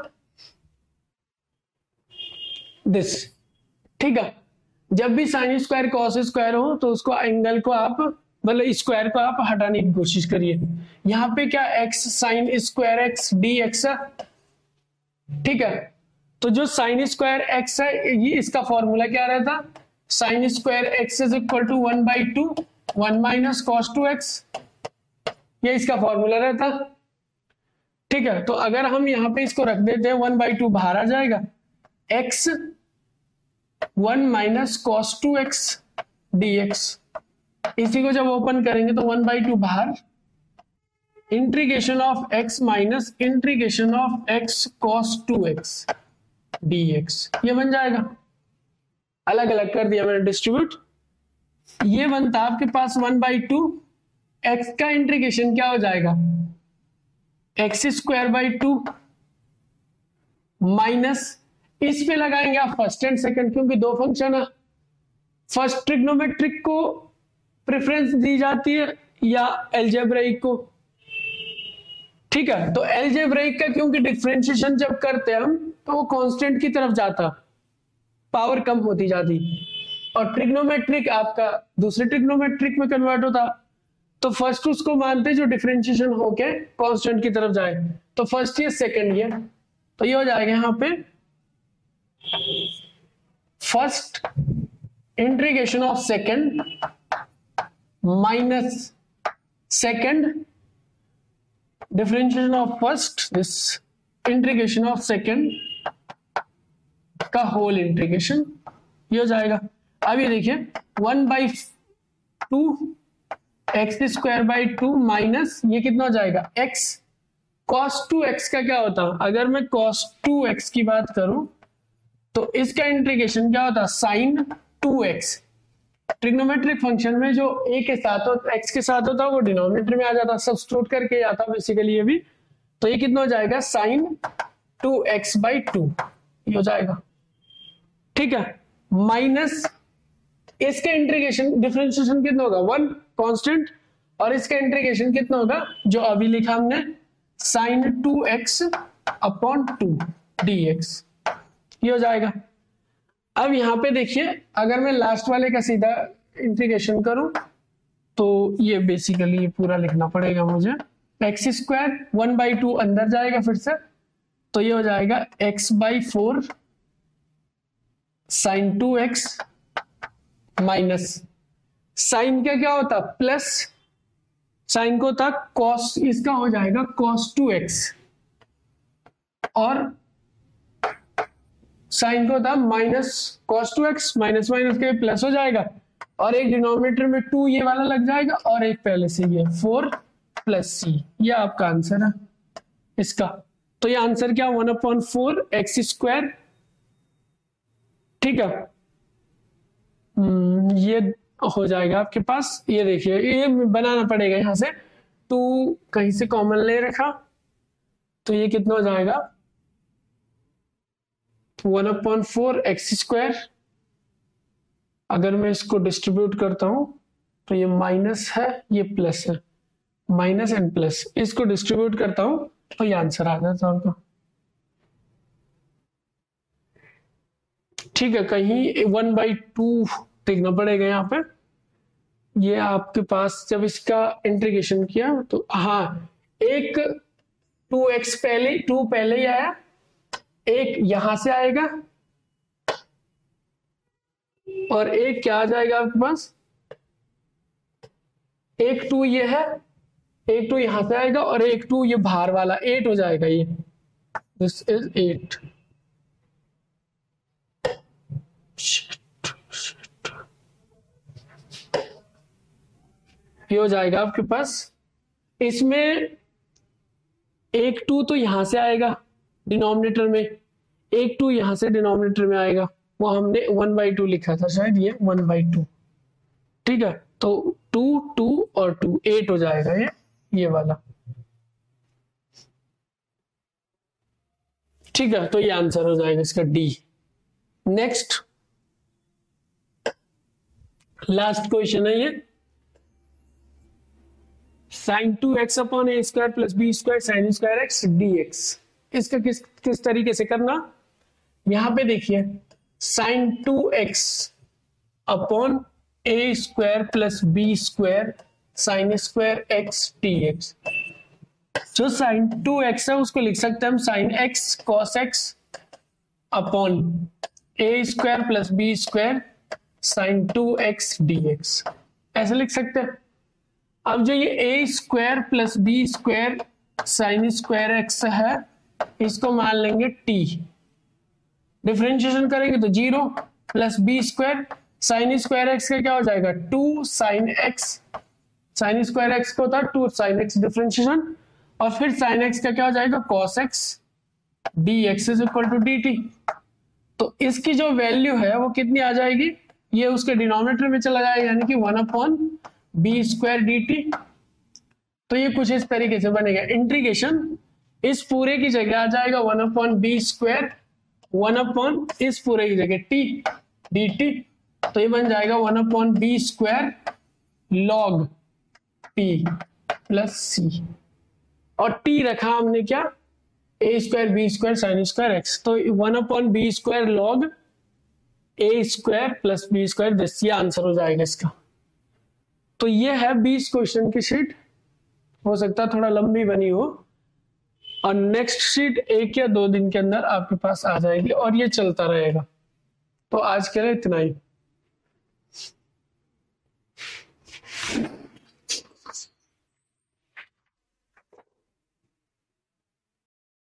दिस, ठीक है, जब भी साइन स्क्वायर कॉस स्क्वायर हो तो उसको एंगल को आप मतलब स्क्वायर को आप हटाने की कोशिश करिए। यहां पे क्या x sine square x d x है, ठीक है, तो जो साइन स्क्वायर एक्स है ये इसका फॉर्मूला क्या रहता, sine square x is equal to one by two one minus cos two x, ये इसका फॉर्मूला रहता, ठीक है। तो अगर हम यहाँ पे इसको रख देते हैं वन बाई टू बाहर आ जाएगा, x one minus cos two x d x, इसी को जब ओपन करेंगे तो वन बाई टू बाहर, integration of x minus integration of x cos two x d x, ये बन जाएगा, अलग अलग कर दिया मैंने डिस्ट्रीब्यूट, ये बनता आपके पास वन बाई टू एक्स का इंटीग्रेशन क्या हो जाएगा x square by two minus, इस पे लगाएंगे आप फर्स्ट एंड सेकंड, क्योंकि दो फंक्शन है, फर्स्ट ट्रिग्नोमेट्रिक को प्रेफरेंस दी जाती है या एल्जेब्राइक को, ठीक है। तो एल्जेब्राइक का क्योंकि डिफरेंशिएशन जब करते हैं हम तो वो कांस्टेंट की तरफ जाता, पावर कम होती जाती, और ट्रिग्नोमेट्रिक आपका दूसरे ट्रिग्नोमेट्रिक में कन्वर्ट होता, तो फर्स्ट उसको मानते जो डिफरेंशिएशन होके कांस्टेंट की तरफ जाए, तो फर्स्ट ईयर सेकंड ईयर, तो ये हो जाएगा यहां पे first integration of second minus second differentiation of first, this integration of second का होल इंटीग्रेशन, ये हो जाएगा। अब ये देखिए one by two x square by two minus ये कितना हो जाएगा एक्स कॉस टू एक्स का क्या होता, अगर मैं कॉस टू एक्स की बात करूं तो इसका इंटीग्रेशन क्या होता sine two x, trigonometric function में जो ए के साथ होता एक्स के साथ होता वो डिनोमिनेटर में आ जाता, सब्स्टिट्यूट करके आता बेसिकली ये भी, तो ये कितना हो जाएगा sine two x by two, ये हो जाएगा, ठीक है, माइनस इसका इंटीग्रेशन डिफरेंशिएशन कितना होगा, वन कांस्टेंट, और इसका इंटीग्रेशन कितना होगा जो अभी लिखा हमने, sine two x upon two d x, ये हो जाएगा। अब यहाँ पे देखिए अगर मैं लास्ट वाले का सीधा इंटीग्रेशन करूं तो ये बेसिकली ये पूरा लिखना पड़ेगा मुझे, x square one by two अंदर जाएगा फिर से, तो ये हो जाएगा x by four sine two x minus sine का क्या होता प्लस, साइन को था कॉस, इसका हो जाएगा कॉस टू एक्स, और साइन को था minus cos two x, minus minus के प्लस हो जाएगा, और एक डिनोमिनेटर में टू ये वाला लग जाएगा, और एक पहले से ये फोर प्लस सी, ये आपका आंसर है इसका। तो ये आंसर क्या, one upon four x square, ठीक है। हम्म ये हो जाएगा आपके पास, ये देखिए ये बनाना पड़ेगा, यहां से टू कहीं से कॉमन ले रखा, तो ये कितना हो जाएगा, one upon four x square, अगर मैं इसको डिस्ट्रीब्यूट करता हूं तो ये माइनस है ये प्लस है, माइनस एंड प्लस, इसको डिस्ट्रीब्यूट करता हूं तो ये आंसर आ जाता है, ठीक है। कहीं वन बाई टू देखना पड़ेगा यहाँ पे, ये आपके पास जब इसका इंटीग्रेशन किया तो हाँ, एक टू एक्स पहले टू पहले ही आया, एक यहां से आएगा, और एक क्या आ जाएगा आपके पास, एक टू ये है, एक टू यहां से आएगा, और एक टू ये बाहर वाला एट हो जाएगा, ये दिस इज एट। ये हो जाएगा आपके पास, इसमें एक टू तो यहां से आएगा डिनोमिनेटर में, एक टू यहां से डिनोमिनेटर में आएगा, वो हमने वन बाई टू लिखा था शायद, ये वन बाई टू, ठीक है। तो टू टू और टू एट हो जाएगा ये ये वाला, ठीक है। तो ये आंसर हो जाएगा इसका डी। नेक्स्ट लास्ट क्वेश्चन है ये, sine two x upon a square plus b square sine square x d x, इसका किस किस तरीके से करना, यहां पे देखिए sine two x upon a square plus b square sine square x d x, जो साइन टू एक्स है उसको लिख सकते हैं हम sine x cos x upon a square plus b square sine two x d x, ऐसे लिख सकते हैं। अब जो ये a square plus b square sine square x है, इसको मान लेंगे टी, डिफरेंशिएशन करेंगे तो zero plus b square sine square x का क्या हो जाएगा, two sine x, sine square x को होता है टू साइन एक्स डिफरेंशिएशन, और फिर साइन एक्स का क्या हो जाएगा cos x d x is equal to d t. तो इसकी जो वैल्यू है वो कितनी आ जाएगी, ये उसके डिनोमिनेटर में चला जाएगा, यानी कि one upon b square d t. तो ये कुछ इस तरीके से बनेगा, इंटीग्रेशन इस पूरे की जगह आ जाएगा one upon b square, one upon इस पूरे की जगह टी डी टी, तो ये बन जाएगा one upon b square log t plus c, और टी रखा हमने क्या, a square b square sine square x, तो one upon b square log a square plus b square, this, ये आंसर हो जाएगा इसका। तो ये है बीस क्वेश्चन की शीट, हो सकता है थोड़ा लंबी बनी हो, और नेक्स्ट शीट एक या दो दिन के अंदर आपके पास आ जाएगी, और ये चलता रहेगा। तो आज के लिए इतना ही।